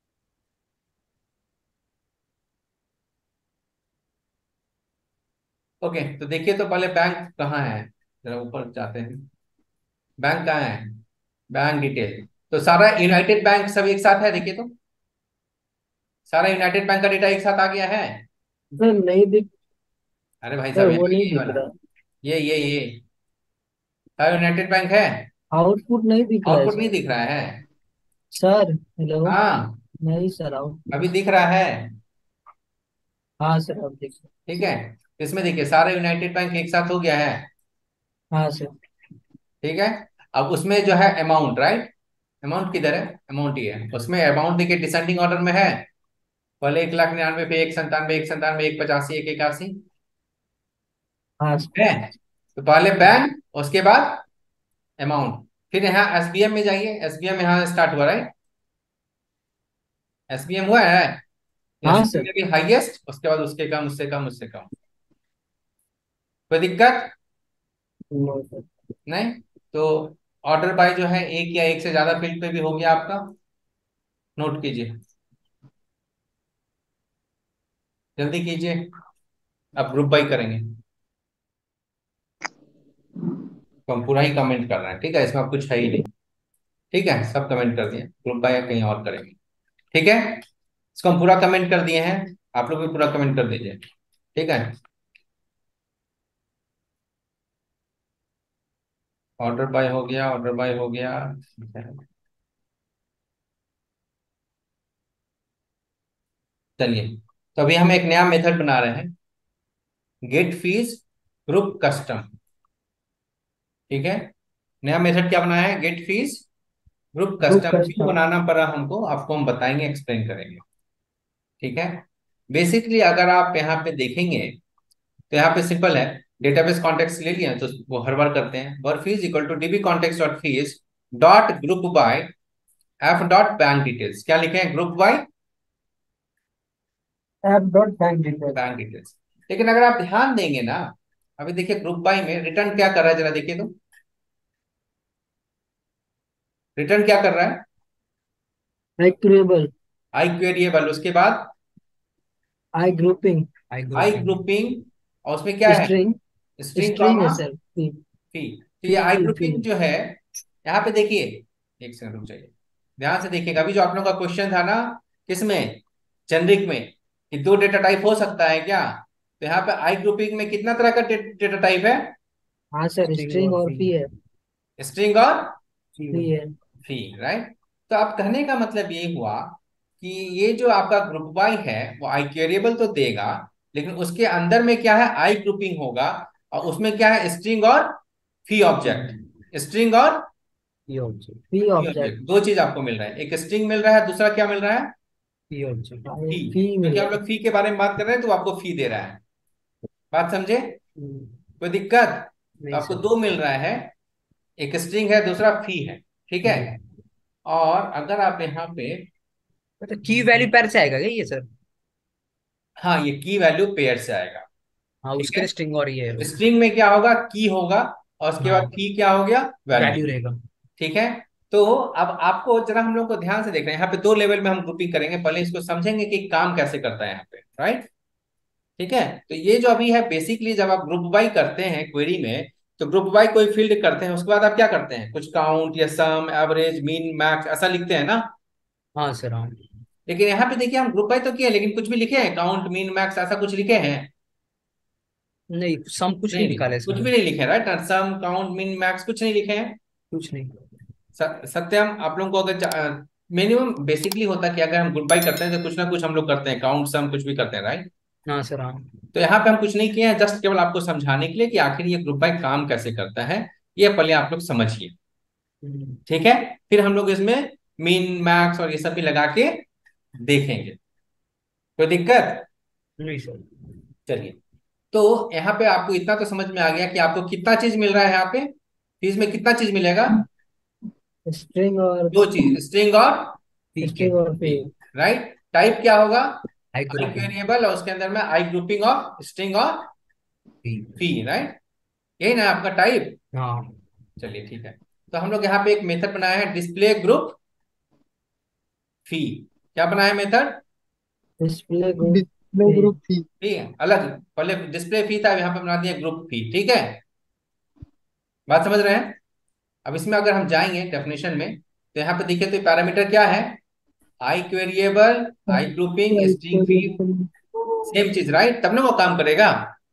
ओके। तो देखिए, तो पहले बैंक कहाँ है, जरा ऊपर जाते हैं। बैंक कहाँ है, बैंक डिटेल। तो सारा यूनाइटेड बैंक सब एक साथ है, देखिए तो सारा यूनाइटेड बैंक का डेटा एक साथ आ गया है। सर नहीं दिख। अरे भाई सर साहब, वो ये नहीं ये दिख वाला, रहा। ये ये ये सारा यूनाइटेड बैंक है। आउटपुट नहीं दिख रहा है आउटपुट नहीं सर। दिख रहा है। Sir hello. हाँ, नहीं सर आउटपुट। अभी दिख रहा है। हाँ सर अब दिख रहा ठीक है, इसमें देखिए सारा यूनाइटेड बैंक एक साथ हो गया है। है। हाँ सर। ठीक है, अब उसमें जो है अमाउंट, राइट, अमाउंट किधर है, अमाउंट ही है। उसमें अमाउंट देखिए डिसेंडिंग ऑर्डर में है। पहले एक लाख निन्यानवे पे, एक संतानवे, एक संतानवे, एक पचासी, एक इक्यासी हाँ सर। है। तो पहले बैंक, उसके बाद अमाउंट। फिर यहाँ एसबीएम में जाइए, एसबीएम यहाँ स्टार्ट हुआ, राइट, एसबीएम हुआ है। हाँ एसबीएम सर। में भी हाईएस्ट, उसके बाद उसके कम, उससे कम, उससे कम। कोई दिक्कत नो सर। नहीं। तो ऑर्डर बाय जो है एक या एक से ज्यादा फील्ड पे भी हो गया आपका, नोट कीजिए, जल्दी कीजिए। अब ग्रुप बाय करेंगे, तो हम पूरा ही कमेंट कर रहे हैं। ठीक है, इसमें अब कुछ है ही नहीं। ठीक है, सब कमेंट कर दिए, ग्रुप बाय कहीं और करेंगे। ठीक है, इसको हम पूरा कमेंट कर दिए हैं, आप लोग भी पूरा कमेंट कर दीजिए। ठीक है, ऑर्डर बाय हो गया, ऑर्डर बाय हो गया। चलिए, तो अभी हम एक नया मेथड बना रहे हैं, गेट फीस ग्रुप कस्टम। ठीक है, नया मेथड क्या बनाया है, get fees group group custom. क्यों कस्टम। बनाना पड़ा हमको, आपको हम बताएंगे, एक्सप्लेन करेंगे। ठीक है, बेसिकली अगर आप यहाँ पे देखेंगे तो यहाँ पे सिंपल है, डेटाबेस कॉन्टेक्स्ट ले लिया तो वो हर बार करते हैं, var fees equal to DB context dot fees dot group by F dot bank details. क्या लिखे हैं, group by f dot bank detail. Bank details. लेकिन अगर आप ध्यान देंगे ना, अभी देखिए ग्रुप बाय में रिटर्न क्या कर रहा है, जरा देखिए तो, रिटर्न क्या कर रहा है, इक्विटेबल। आई क्वेरिएबल, उसके बाद I grouping. I I grouping. Grouping, और उसमें क्या है, स्ट्रिंग। स्ट्रिंग स्ट्रिंग है कॉमा सर। फी। फी। तो ये फी आई फी फी। ग्रुपिंग जो है, यहाँ पे देखिए, एक सेकंड रुक जाइए, ध्यान से देखिएगा। अभी जो आप लोगों का क्वेश्चन था ना, किसमें, जेनरिक में, कि दो डेटा टाइप हो सकता है क्या। तो यहाँ पे आई ग्रुपिंग में कितना तरह का डेटा टाइप है, हाँ सर स्ट्रिंग स्ट्रिंग और और फी। फी है। स्ट्रिंग और फी। फी है। Fee, right. तो आप कहने का मतलब ये हुआ कि ये जो आपका ग्रुप बाय है वो आई क्वेरिएबल तो देगा, लेकिन उसके अंदर में क्या है, आई ग्रुपिंग होगा। और उसमें क्या है, स्ट्रिंग और फी ऑब्जेक्ट, स्ट्रिंग और ये object, fee fee object, object, दो चीज आपको मिल रहा है, एक स्ट्रिंग मिल रहा है, दूसरा क्या मिल रहा है, ये ऑब्जेक्ट। फी। फी क्योंकि मिल हम रहा लोग फी के बारे में बात कर रहे हैं तो वो आपको फी दे रहा है। बात समझे, है। कोई दिक्कत? तो नहीं आपको सर। दो मिल रहा है, एक स्ट्रिंग है, दूसरा फी है, ठीक है। हम्म। और अगर आप यहाँ पे, मतलब की वैल्यू पैर से आएगा क्या ये सर? हाँ ये की वैल्यू पेयर से आएगा, हाँ, ठीक उसके है। लिए स्ट्रिंग और ये है। स्ट्रिंग में क्या होगा, की होगा, और उसके बाद हाँ, फी क्या हो गया, वैल्यू, वैल्यू रहेगा। ठीक है। तो अब आपको जरा हम लोग को ध्यान से देखना है, यहाँ पे दो लेवल में हम ग्रुपिंग करेंगे, पहले इसको समझेंगे कि काम कैसे करता है यहाँ पे, राइट। ठीक है, तो ये जो अभी है बेसिकली, जब आप ग्रुप बाई करते हैं क्वेरी में, तो ग्रुप बाई कोई फील्ड करते हैं, उसके बाद आप क्या करते हैं, कुछ काउंट या सम, एवरेज, मीन, मैक्स ऐसा लिखते हैं ना। हाँ सर, हाँ। लेकिन यहाँ पे देखिए हम ग्रुप बाई तो किया, लेकिन कुछ भी लिखे हैं, काउंट, मीन, मैक्स ऐसा कुछ लिखे हैं? नहीं, सम कुछ नहीं नहीं लिखे, निकाला कुछ इसमें। भी नहीं लिखे, right. Sum, count, mean, max कुछ नहीं लिखे हैं। कुछ नहीं। स- सत्यम, आप लोगों को अगर मिनिमम बेसिकली होता कि अगर हम गुड बाई करते हैं तो कुछ ना कुछ हम लोग करते हैं, काउंट, सम कुछ भी करते हैं, राइट। हाँ सर, हाँ। तो यहाँ पे हम कुछ नहीं किए हैं, जस्ट केवल आपको समझाने के लिए कि आखिर ये ग्रुप बाई काम कैसे करता है, ये पहले आप लोग समझिए, हम्म। ठीक है। फिर हम लोग इसमें मीन, मैक्स और ये सब भी लगा के देखेंगे, कोई दिक्कत? नहीं सर। चलिए, तो यहाँ पे आपको इतना तो समझ में आ गया कि आपको कितना चीज मिल रहा है यहाँ पे, फीस में कितना चीज मिलेगा, स्ट्रिंग और दो चीज, स्ट्रिंग और ठीक है। स्ट्रिंग और फी, फी। राइट। टाइप क्या होगा, हाई आई ग्रुपिंग। वेरिएबल, और उसके अंदर में आई ग्रुपिंग ऑफ स्ट्रिंग और ठीक। Fee, right. यही ना आपका टाइप। हाँ। चलिए ठीक है, तो हम लोग यहाँ पे एक मेथड बनाया है, डिस्प्ले ग्रुप फी। क्या बनाया method, display group display fee. Group थी। ठीक है, अलग, पहले डिस्प्ले फी था, यहाँ पे बना दिया ग्रुप फी, ठीक है। बात समझ रहे हैं? अब इसमें अगर हम जाएंगे डेफिनेशन में, तो यहाँ पे देखिए तो पैरामीटर क्या है, I variable, I grouping, string fee, same चीज, राइट, तब ना वो काम करेगा।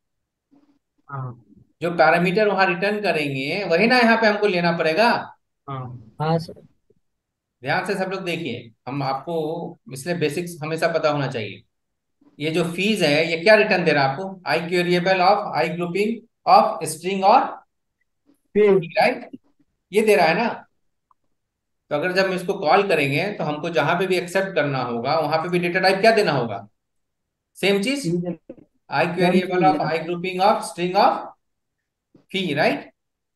हाँ। जो पैरामीटर वहां रिटर्न करेंगे वही ना यहाँ पे हमको लेना पड़ेगा। हाँ। हाँ सर। ध्यान से सब लोग देखिए, हम आपको इसलिए बेसिक्स हमेशा पता होना चाहिए। ये जो फीस है ये क्या रिटर्न दे रहा है आपको, I variable of I grouping of string और, फी। राइट, ये दे रहा है ना। तो अगर जब हम इसको कॉल करेंगे तो हमको जहां पे भी एक्सेप्ट करना होगा वहां पे भी डेटा टाइप क्या देना होगा, सेम चीज, आई सेम वेरिएबल ऑफ चीज। I grouping of string of fee, right.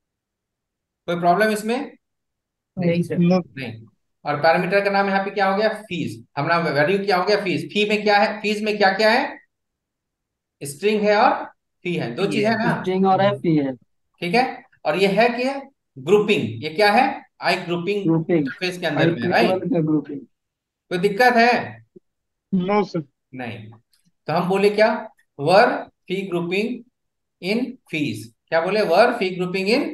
कोई प्रॉब्लम इसमें? नहीं सर। नो। नहीं। और पैरामीटर का नाम यहाँ पे क्या हो गया, फीस, हमारा वैल्यू क्या हो गया, फीस। फी में क्या है, फीस में क्या क्या है, स्ट्रिंग है और फी है, दो चीज ये है ना, स्ट्रिंग और है, फी है। ठीक है। और ये है कि ग्रुपिंग, ये क्या है, आई ग्रुपिंग ग्रुपिंग, इंटरफेस के अंदर आई में, ट्रिपल राइट। का ग्रुपिंग। कोई दिक्कत है? No sir. नहीं। तो हम बोले क्या, वर फी ग्रुपिंग इन फीस, क्या बोले, var fee grouping in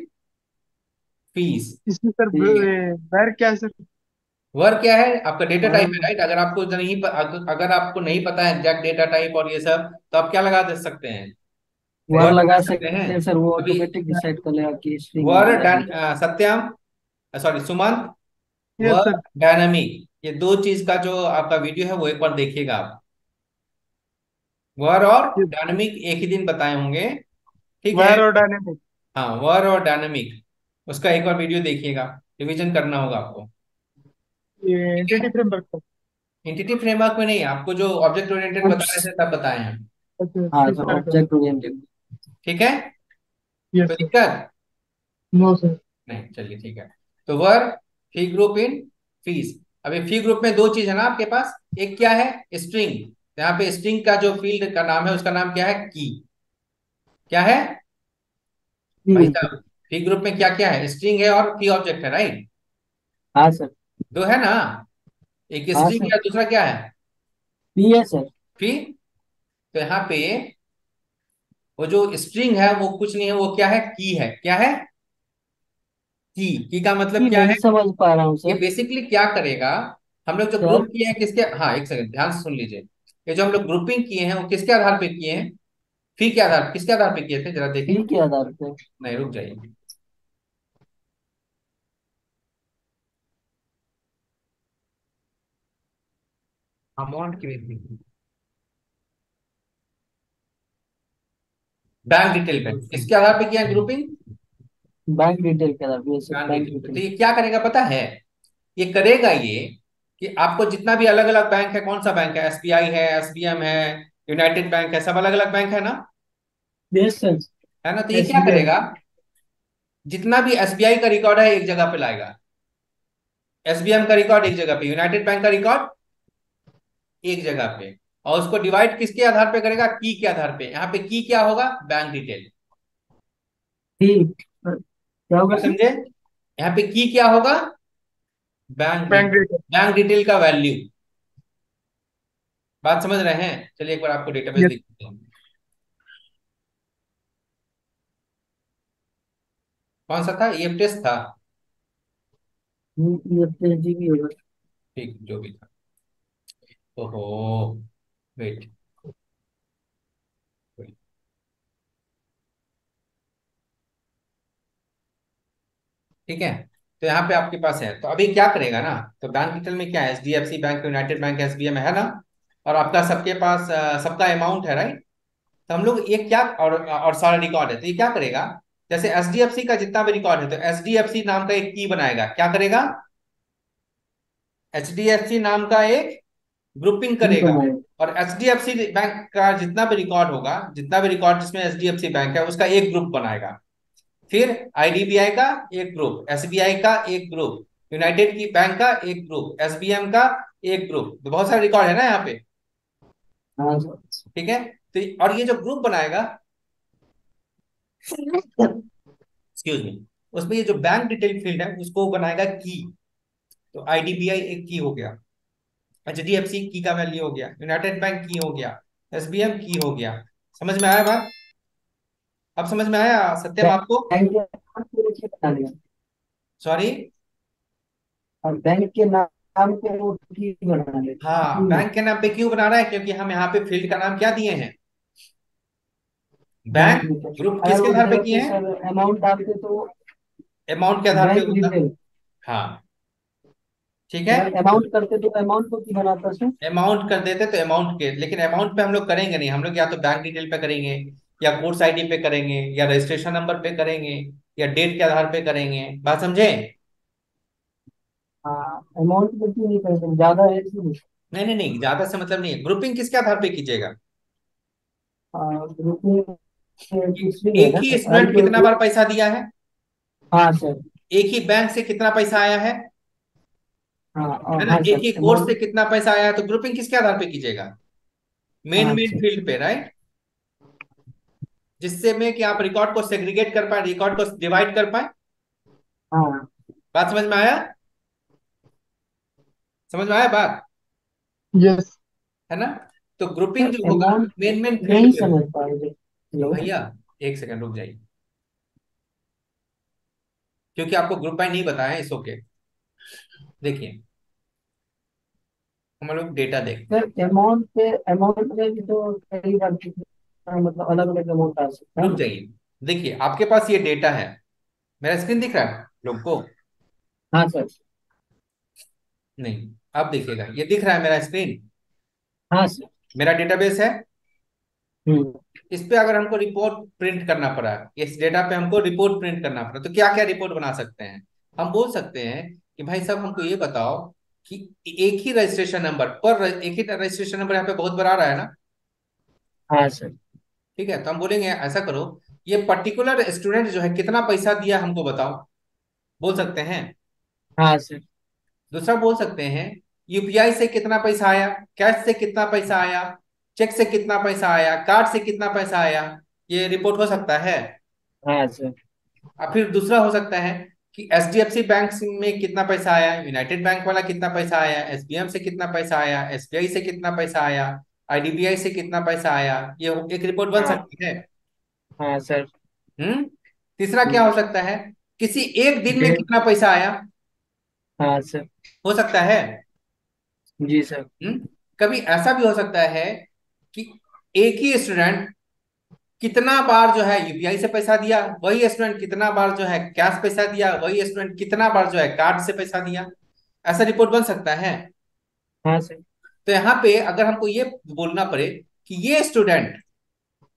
fees, इसमें सर ठीक है। बैर क्या है सर? वर क्या है, आपका डेटा टाइप है, और राइट। अगर आपको नहीं प- अगर अगर आपको नहीं पता है एग्जैक्ट डेटा टाइप और ये सब, तो आप क्या लगा दे सकते हैं, वर वर लगा लगा सकते हैं। सकते हैं सर, वो अभी ऑटोमेटिक डिसाइड कर लेगा कि स्ट्रिंग वर है या डान fee. Uh, Satyam, sorry Sumant, yes var sir. Dynamic, ये दो चीज का जो आपका वीडियो है वो एक बार देखिएगा आप। वर और डायनामिक एक ही दिन बताए होंगे, ठीक है। वायर और डायनेमिक। हाँ, वर और डायनामिक, उसका एक बार वीडियो देखिएगा, रिवीजन करना होगा आपको, ये ठीक है। Entity framework sir. Entity framework में नहीं, आपको जो ऑब्जेक्ट ओरिएंटेड बता रहे थे तब बताए हैं, अच्छा हाँ ठीक sir, sir sir. Object oriented. ठीक है। यस कोई सर। दिक्कत? No sir. नहीं, चलिए ठीक है। तो वर फी ग्रुप इन फीस, अभी फी ग्रुप में दो चीज है ना आपके पास, एक क्या है, स्ट्रिंग, यहाँ पे स्ट्रिंग का जो फील्ड का नाम है उसका नाम क्या है, की, क्या है भाई साहब, फी ग्रुप में क्या क्या है, स्ट्रिंग है और फी ऑब्जेक्ट है, राइट। हाँ सर। दो है ना, एक हाँ स्ट्रिंग सर, है दूसरा क्या है, फी है सर। फी। तो यहाँ पे वो जो स्ट्रिंग है वो कुछ नहीं है, वो क्या है, की है, क्या है, की। की का मतलब फी क्या नहीं है, समझ पा रहा हूँ ये सर। बेसिकली क्या करेगा, हम लोग जो सर, ग्रुप किए हैं किसके, हाँ एक सेकंड ध्यान से सुन लीजिए, ये जो हम लोग ग्रुपिंग किए हैं वो किसके आधार पे किए हैं, फी के आधार, किसके आधार पे किए थे जरा देखें। फी के आधार पे। नहीं, रुक जाइए, अमाउंट की वैल्यू। बैंक डिटेल पे किसके आधार पे किया है ग्रुपिंग? बैंक डिटेल के आधार पे, सर बैंक बैंक डिटेल पे। तो डिटेल। ये क्या करेगा पता है? ये करेगा ये कि आपको जितना भी अलग अलग बैंक है, कौन सा बैंक है, एसबीआई है, एसबीएम है, यूनाइटेड बैंक है, सब अलग अलग बैंक है ना, यस सर। है ना? तो ये क्या एसबीआई। करेगा, जितना भी एसबीआई का रिकॉर्ड है एक जगह पे लाएगा, एसबीएम का रिकॉर्ड एक जगह पे, यूनाइटेड बैंक का रिकॉर्ड एक जगह पे, और उसको डिवाइड किसके आधार पे करेगा? की के आधार पे। यहाँ पे की क्या होगा? Bank detail. ठीक, क्या होगा क्या सर? समझे? यहाँ पे की क्या होगा? Bank bank detail. Detail. Bank detail का वैल्यू। बात समझ रहे हैं? चलिए एक बार आपको डेटाबेस यस। दिखाते हैं। कौन सा था? ये टेस्ट था। ये जी भी होगा। ठीक, जो भी था। ओहो, वेट, ठीक है। तो यहाँ पे आपके पास है, तो अभी क्या करेगा ना, तो बैंक डिटेल में क्या है? HDFC bank, United bank, SBM है ना, और आपका सबके पास अ, सबका अमाउंट है, राइट? तो हम लोग ये क्या, और और सारा रिकॉर्ड है, तो ये क्या करेगा, जैसे एचडीएफसी का जितना भी रिकॉर्ड है तो एचडीएफसी नाम का एक की बनाएगा। क्या करेगा? एचडीएफसी नाम का एक ग्रुपिंग ठीक करेगा, बनाए। और एचडीएफसी बैंक का जितना भी रिकॉर्ड होगा, जितना भी रिकॉर्ड जिसमें एचडीएफसी बैंक है, उसका एक ग्रुप बनाएगा। फिर आईडीबीआई का एक ग्रुप, एसबीआई का एक ग्रुप, यूनाइटेड की बैंक का एक ग्रुप, एसबीएम का एक ग्रुप। तो बहुत सारे रिकॉर्ड है ना यहाँ पे, हाँ सर। ठीक है। तो और ये जो ग्रुप बनाएगा, एक्सक्यूज मी, उसमें ये जो बैंक डिटेल फील्ड है उसको बनाएगा की। तो आईडीबीआई एक की हो गया, एचडीएफसी की का वैल्यू हो गया, यूनाइटेड बैंक की हो गया, एसबीएम की हो गया। समझ में आया बात? अब समझ में आया सत्यम आपको? बैंक के नाम पे वो बना देगा। सॉरी। और बैंक के नाम पे वो की बना देगा। हाँ, हम्म, बैंक के नाम पे क्यों बना रहा है? क्योंकि हम यहाँ पे फील्ड का नाम क्या दिए हैं? Bank bank. डिटेल। ग्रुप अगर किसके वो आधार पे जैसे किए हैं? सर अमाउंट डालते तो अमाउंट के आधार पे बैंक होता। डिटेल। हाँ, ठीक है। अगर अमाउंट करते तो अमाउंट को की बनाता सर। अमाउंट कर देते तो अमाउंट के, लेकिन अमाउंट पे हम लोग करेंगे नहीं, हम लोग या तो बैंक डिटेल पे करेंगे, या कोर्स आईडी पे करेंगे, या रजिस्ट्रेशन नंबर पे करेंगे, या डेट के आधार पे करेंगे। बात समझे? हाँ, अमाउंट को क्यों नहीं करते, ज्यादा है इसलिए। नहीं नहीं नहीं, ज्यादा से मतलब नहीं है। ग्रुपिंग किसके आधार पे कीजिएगा? हाँ, ग्रुपिंग कि कुछ भी नहीं है एक ना ही सर, आई स्टूडेंट कितना ट्वेंटी। बार पैसा दिया है, हाँ सर। एक ही बैंक से कितना पैसा आया है हाँ है हाँ ना, हाँ एक सर ही कोर्स से अमाउंट। कितना पैसा आया है। तो ग्रुपिंग किसके आधार पे कीजिएगा? मेन हाँ मेन सर। फील्ड पे, राइट? जिससे में कि आप रिकॉर्ड को सेग्रीगेट कर पाए, रिकॉर्ड को डिवाइड कर पाए। हाँ। बात समझ में आया? समझ में आया बात? यस। है ना? तो ग्रुपिंग सर जो होगा अमाउंट मेन मेन फील्ड नहीं पे समझ होगा। पा रहे थे। तो हेलो। भैया एक सेकंड रुक जाइए, क्योंकि आपको ग्रुप बाय नहीं बताया है, इस ओके। देखिए, हम लोग डेटा देखते हैं। सर अमाउंट पे, अमाउंट में भी तो कई बार कितना- मतलब अलग अलग अमाउंट आ सकता है रुक ना। जाइए, देखिए आपके पास ये डेटा है, मेरा स्क्रीन दिख रहा है लोग को? हाँ सर। नहीं, आप देखिएगा, ये दिख रहा है मेरा स्क्रीन, हाँ सर। मेरा डेटाबेस है। हम्म। इस पे अगर हमको रिपोर्ट प्रिंट करना पड़ा, इस डेटा पे हमको रिपोर्ट प्रिंट करना पड़ा, तो क्या क्या रिपोर्ट बना सकते हैं? हम बोल सकते हैं कि भाई साहब हमको ये बताओ कि एक ही रजिस्ट्रेशन नंबर पर, एक ही रजिस्ट्रेशन नंबर यहाँ पे बहुत बड़ा आ रहा है ना, हाँ सर। ठीक है। तो हम बोलेंगे ऐसा करो, ये पर्टिकुलर स्टूडेंट जो है कितना पैसा दिया हमको बताओ, बोल सकते हैं। हाँ सर। दूसरा बोल सकते हैं, यूपीआई से कितना पैसा आया, कैश से कितना पैसा आया, चेक से कितना पैसा आया, कार्ड से कितना पैसा आया। ये रिपोर्ट हो सकता है। हाँ सर। और फिर दूसरा हो सकता है कि एचडीएफसी बैंक में कितना पैसा आया, यूनाइटेड बैंक वाला कितना पैसा आया, एसबीएम से कितना पैसा आया, एसबीआई से कितना पैसा आया, आईडीबीआई से कितना पैसा आया। ये एक रिपोर्ट बन हाँ सकती है। हाँ सर। हम्म। तीसरा क्या हम्म, हो सकता है, किसी एक दिन में डेट। कितना पैसा आया, हाँ सर। हो सकता है। जी सर। हम्म। कभी ऐसा भी हो सकता है कि एक ही स्टूडेंट कितना बार जो है यूपीआई से पैसा दिया, वही स्टूडेंट कितना बार जो है कैश पैसा दिया, वही स्टूडेंट कितना बार जो है कार्ड से पैसा दिया। ऐसा रिपोर्ट बन सकता है। हाँ सर। तो यहाँ पे अगर हमको ये बोलना पड़े कि ये स्टूडेंट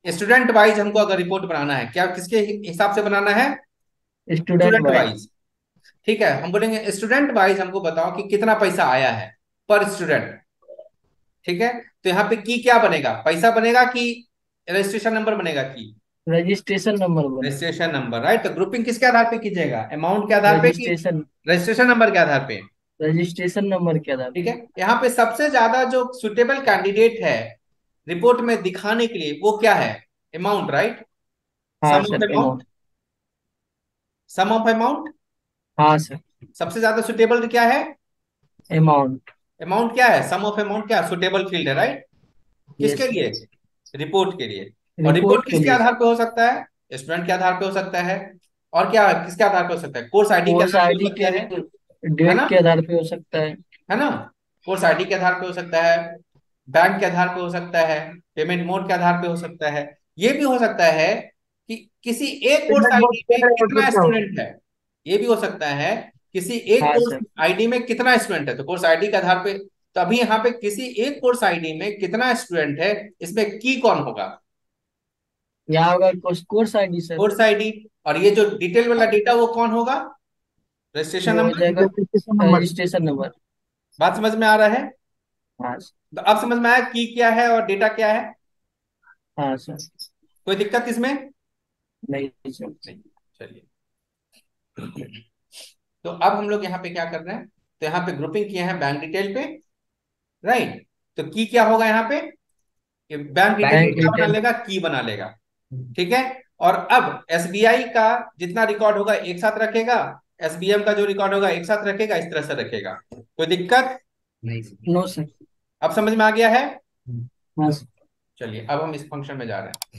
स्टूडेंट वाइज हमको अगर रिपोर्ट बनाना है, क्या किसके हिसाब से बनाना है? Student student wise. वाइज। ठीक है, हम बोलेंगे स्टूडेंट वाइज हमको बताओ कि कितना पैसा आया है पर स्टूडेंट। ठीक है, तो यहाँ पे की क्या बनेगा? पैसा बनेगा कि रजिस्ट्रेशन नंबर बनेगा? की रजिस्ट्रेशन नंबर बनेगा। Registration number, right. तो ग्रुपिंग किसके आधार पे कीजिएगा? अमाउंट के आधार पे कि रजिस्ट्रेशन रजिस्ट्रेशन नंबर के आधार पे? रजिस्ट्रेशन नंबर के आधार ठीक पर। है, यहाँ पे सबसे ज्यादा जो सुटेबल कैंडिडेट है रिपोर्ट में दिखाने के लिए वो क्या है? Amount, right. हाँ sum of sir, amount, amount. Sum of amount हाँ सर, सबसे ज्यादा सुटेबल क्या है? अमाउंट। अमाउंट क्या है? सम ऑफ अमाउंट क्या सुटेबल फील्ड है, राइट। किसके यस लिए? रिपोर्ट के लिए। और रिपोर्ट रिपोर्ट के किसके लिए आधार सर। पे हो सकता है? स्टूडेंट के आधार पे हो सकता है। और क्या किसके आधार पे हो सकता है? कोर्स आईडी के कोर्स आधार पे हो आईडी सकता के है है डेट ना? के आधार पे हो सकता है। है ना? कोर्स आईडी के आधार पे हो सकता है, बैंक के आधार पे हो सकता है, पेमेंट मोड के आधार पे हो सकता है। ये भी हो सकता है कि किसी एक कोर्स पेमेंट मोड आईडी में क्या है कितना मतलब क्या होता स्टूडेंट है। ये भी हो सकता है किसी एक हाँ कोर्स सर। आईडी में कितना स्टूडेंट है, तो कोर्स आईडी के आधार पे। तो अभी यहाँ पे किसी एक कोर्स आईडी में कितना स्टूडेंट है, इसमें की कौन होगा? यहाँ होगा course course ID sir. Course ID. और ये जो डिटेल वाला डेटा वो कौन होगा? रजिस्ट्रेशन वो हो नंबर। जाएगा है? Registration number. Registration number. बात समझ में आ रहा है? हाँ सर। तो अब समझ में आया की क्या है और डेटा क्या है? हाँ सर। कोई दिक्कत इसमें? नहीं सर। नहीं। चलिए, तो अब हम लोग यहाँ पे क्या कर रहे हैं? तो यहाँ पे ग्रुपिंग किए हैं बैंक डिटेल पे, राइट। तो की क्या होगा यहाँ पे? कि बैंक डिटेल में बैंक क्या बना डिटेल। लेगा? की बना लेगा। ठीक है। और अब एसबीआई का जितना रिकॉर्ड होगा एक साथ रखेगा, एसबीएम का जो रिकॉर्ड होगा एक साथ रखेगा, इस तरह से रखेगा। कोई दिक्कत? नहीं। No sir. अब समझ में आ गया है? हाँ सर। चलिए, अब हम इस फंक्शन में जा रहे हैं।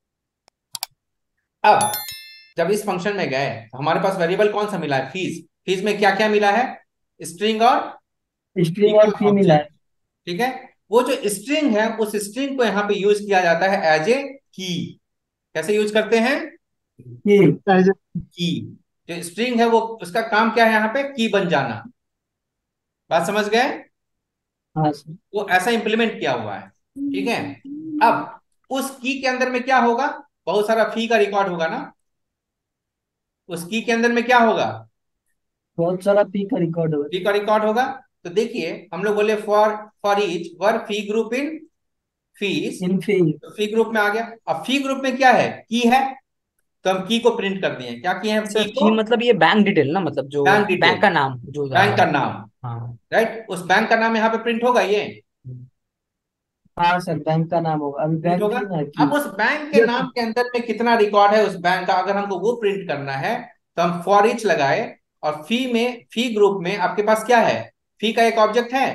अब जब इस फंक्शन में गए तो हमारे पास वेरिएबल कौन सा मिला है? फीस। फीस में क्या क्या मिला है? स्ट्रिंग और फी स्ट्रिंग का और फी मिला ऑब्जेक्ट। है। ठीक है, वो जो स्ट्रिंग है उस स्ट्रिंग को यहाँ पे यूज किया जाता है एज ए की। कैसे यूज करते हैं? की। एज की। जो स्ट्रिंग है वो उसका काम क्या है? यहाँ पे की बन जाना। बात समझ गए? हाँ सर। वो ऐसा इंप्लीमेंट किया हुआ है। ठीक है। अब उस की के अंदर में क्या होगा? बहुत सारा फी का रिकॉर्ड होगा ना। उस की के अंदर में क्या होगा? बहुत सारा पी का रिकॉर्ड होगा। फी का रिकॉर्ड होगा। तो देखिए, हम लोग बोले for for each var fee group in fees. In fee. Fee group में आ गया। अब फी ग्रुप में क्या है? की है। तो हम की को प्रिंट कर दिए। क्या किए हैं? सर की फी को। मतलब ये बैंक डिटेल ना, मतलब जो बैंक डिटेल, बैंक का नाम जो जा बैंक रहा का है। नाम, हाँ। राइट। उस बैंक का नाम यहाँ पे प्रिंट होगा। ये हाँ सर, बैंक का नाम होगा। अभी प्रिंट बैंक होगा। नहीं ना अब की। उस बैंक के यस नाम सर। के अंदर में कितना रिकॉर्ड है उस बैंक का, अगर हमको वो प्रिंट करना है तो हम फॉर ईच लगाए। और फी में, फी ग्रुप में आपके पास क्या है? फी का एक ऑब्जेक्ट है।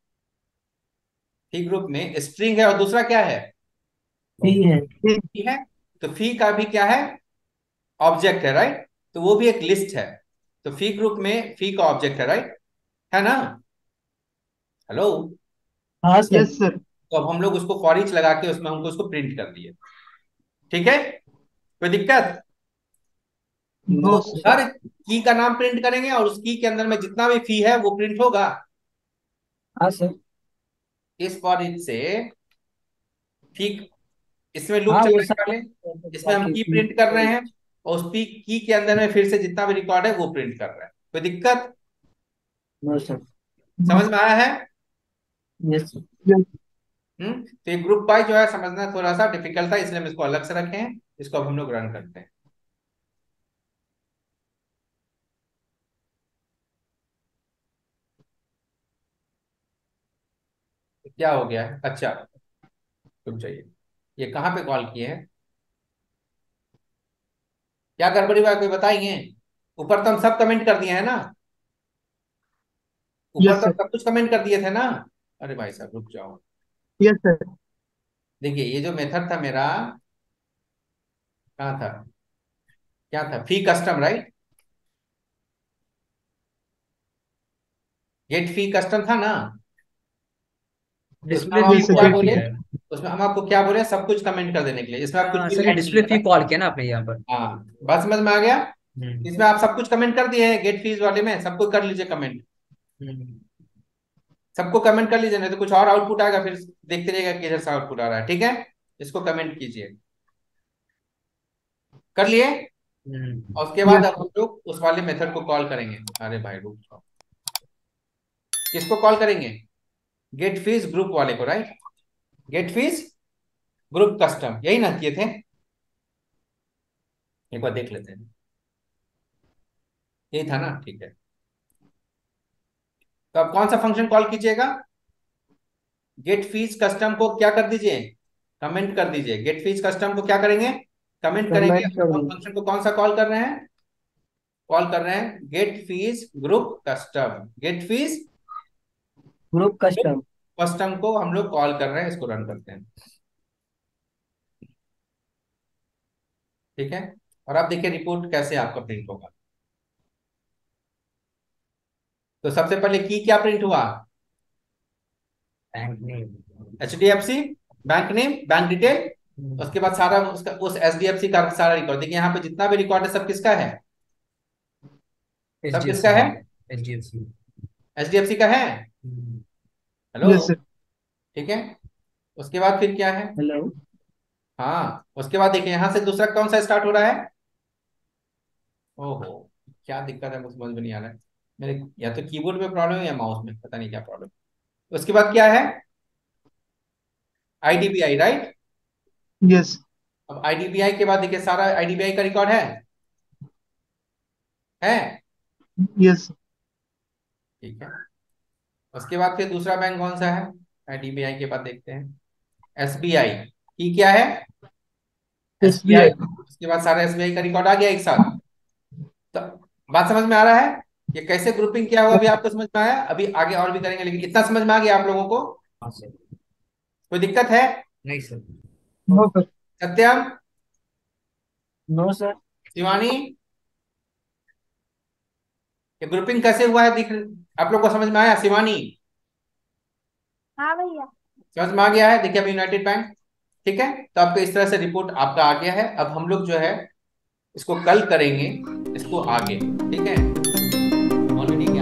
फी ग्रुप में स्ट्रिंग है और दूसरा क्या है? फी है। फी है। तो फी का भी क्या है? ऑब्जेक्ट है, राइट। तो वो भी एक लिस्ट है। तो फी ग्रुप में फी का ऑब्जेक्ट है, राइट, है ना? हेलो। हाँ सर। Yes sir. तो अब हम लोग उसको फॉर ईच लगा के उसमें हमको उसको प्रिंट कर दिए। ठीक है, कोई दिक्कत? नो तो नो सर। हर की का नाम प्रिंट करेंगे और उस की के अंदर में जितना भी फी है वो प्रिंट होगा। हाँ सर। इस फॉर ईच से ठीक इसमें लूप हाँ वो चलाने सब वाले, इसमें हम बाकी की फी। प्रिंट कर रहे हैं और उस पी की के अंदर में फिर से जितना भी रिकॉर्ड है वो प्रिंट कर रहे हैं। कोई दिक्कत? No sir. नो समझ में आया है? Yes sir. यस। हम्म तो ये ग्रुप बाय जो है समझना थोड़ा सा डिफिकल्ट था, इसलिए हम इसको अलग से रखे हैं। इसको अब हम लोग रन करते हैं। तो क्या हो गया है? अच्छा, रुक जाइए। ये कहाँ पे कॉल किए हैं? क्या गड़बड़ी हुआ है कोई बताइए। ऊपर तो हम सब कमेंट कर दिए हैं ना। ऊपर यस तो हम सर। सब कुछ कमेंट कर दिए थे ना। अरे भाई साहब रुक जाओ। Yes sir. देखिए, ये जो मेथड था मेरा, कहाँ था? क्या था? Fee custom, right. Get fee custom था ना। तो उसमें डिस्प्ले हम फी यस आपको सर। क्या कॉल गेट बोले? किया फी। है। उसमें हम आपको क्या बोले? सब कुछ कमेंट कर देने के लिए। इसमें आप कुछ हाँ भी सर, ये ऐड डिस्प्ले कीजिएगा। फी कॉल किया ना आपने यहाँ पर। हाँ, बात समझ में आ गया। हम्म। इसमें आप सब कुछ कमेंट कर दिए हैं गेट फीस वाले में, सबको कर लीजिए कमेंट। हम्म। सबको कमेंट कर लीजिए, नहीं तो कुछ और आउटपुट आएगा फिर देखते रहिएगा किधर से आउटपुट आ रहा है। ठीक है, इसको कमेंट कीजिए। कर लिए। हम्म, और उसके बाद Yes, अब हम लोग उस वाले मेथड को कॉल करेंगे। अरे भाई रुक जाओ, किसको कॉल करेंगे? गेट फीस ग्रुप वाले को, right? Get fees group custom, यही ना किए थे? एक बार देख लेते हैं, यही था ना? ठीक है। तो अब कौन सा फंक्शन कॉल कीजिएगा? गेट फीस कस्टम को क्या कर दीजिए? कमेंट कर दीजिए। गेट फीस कस्टम को क्या करेंगे? कमेंट करेंगे। कमेंट कर दूँ। फंक्शन को कौन सा कॉल कर रहे हैं? कॉल कर रहे हैं get fees group custom. Get fees group custom. Custom को हम लोग कॉल कर रहे हैं। इसको रन करते हैं, ठीक है। और आप देखिए रिपोर्ट कैसे आपका प्रिंट होगा। तो सबसे पहले की क्या प्रिंट हुआ? Bank name. H D F C bank name, bank detail. उसके बाद सारा उसका उस एच डी एफ सी का सारा रिकॉर्ड देखिए। यहाँ पे जितना भी रिकॉर्ड है सब किसका है? एच सब डी एफ किसका सी है? Bank, H D F C. H D F C का है। Hello, Yes, sir. ठीक है। उसके बाद फिर क्या है? हेलो। हाँ, उसके बाद देखिए यहाँ से दूसरा कौन सा स्टार्ट हो रहा है? ओहो, क्या दिक्कत है मुझे समझ में नहीं आ रहा है। मेरे या तो कीबोर्ड में प्रॉब्लम है या माउस में, पता नहीं क्या प्रॉब्लम। उसके बाद क्या है? I D B I, right? Yes, अब आई डी बी आई के बाद देखिए सारा आई डी बी आई का रिकॉर्ड है है yes, ठीक है। उसके बाद फिर दूसरा बैंक कौन सा है? आई डी बी आई के बाद देखते हैं एस बी आई। की क्या है? S B I. S B I. उसके बाद सारा एस बी आई का रिकॉर्ड आ गया एक साथ। तो बात समझ में आ रहा है? ये कैसे ग्रुपिंग किया हुआ अभी आपको समझ में आया? अभी आगे और भी करेंगे, लेकिन इतना समझ में आ गया आप लोगों को? हाँ सर। कोई दिक्कत है? नहीं sir. No, sir. Satyam, no sir. Shivani, ये ग्रुपिंग कैसे हुआ है दिख आप लोग को समझ में आया? शिवानी, हाँ भैया। समझ में आ गया है? देखिए अभी यूनाइटेड बैंक, ठीक है। तो आपको इस तरह से रिपोर्ट आपका आ गया है। अब हम लोग जो है इसको कल करेंगे, इसको आगे, ठीक है। ऑलरेडी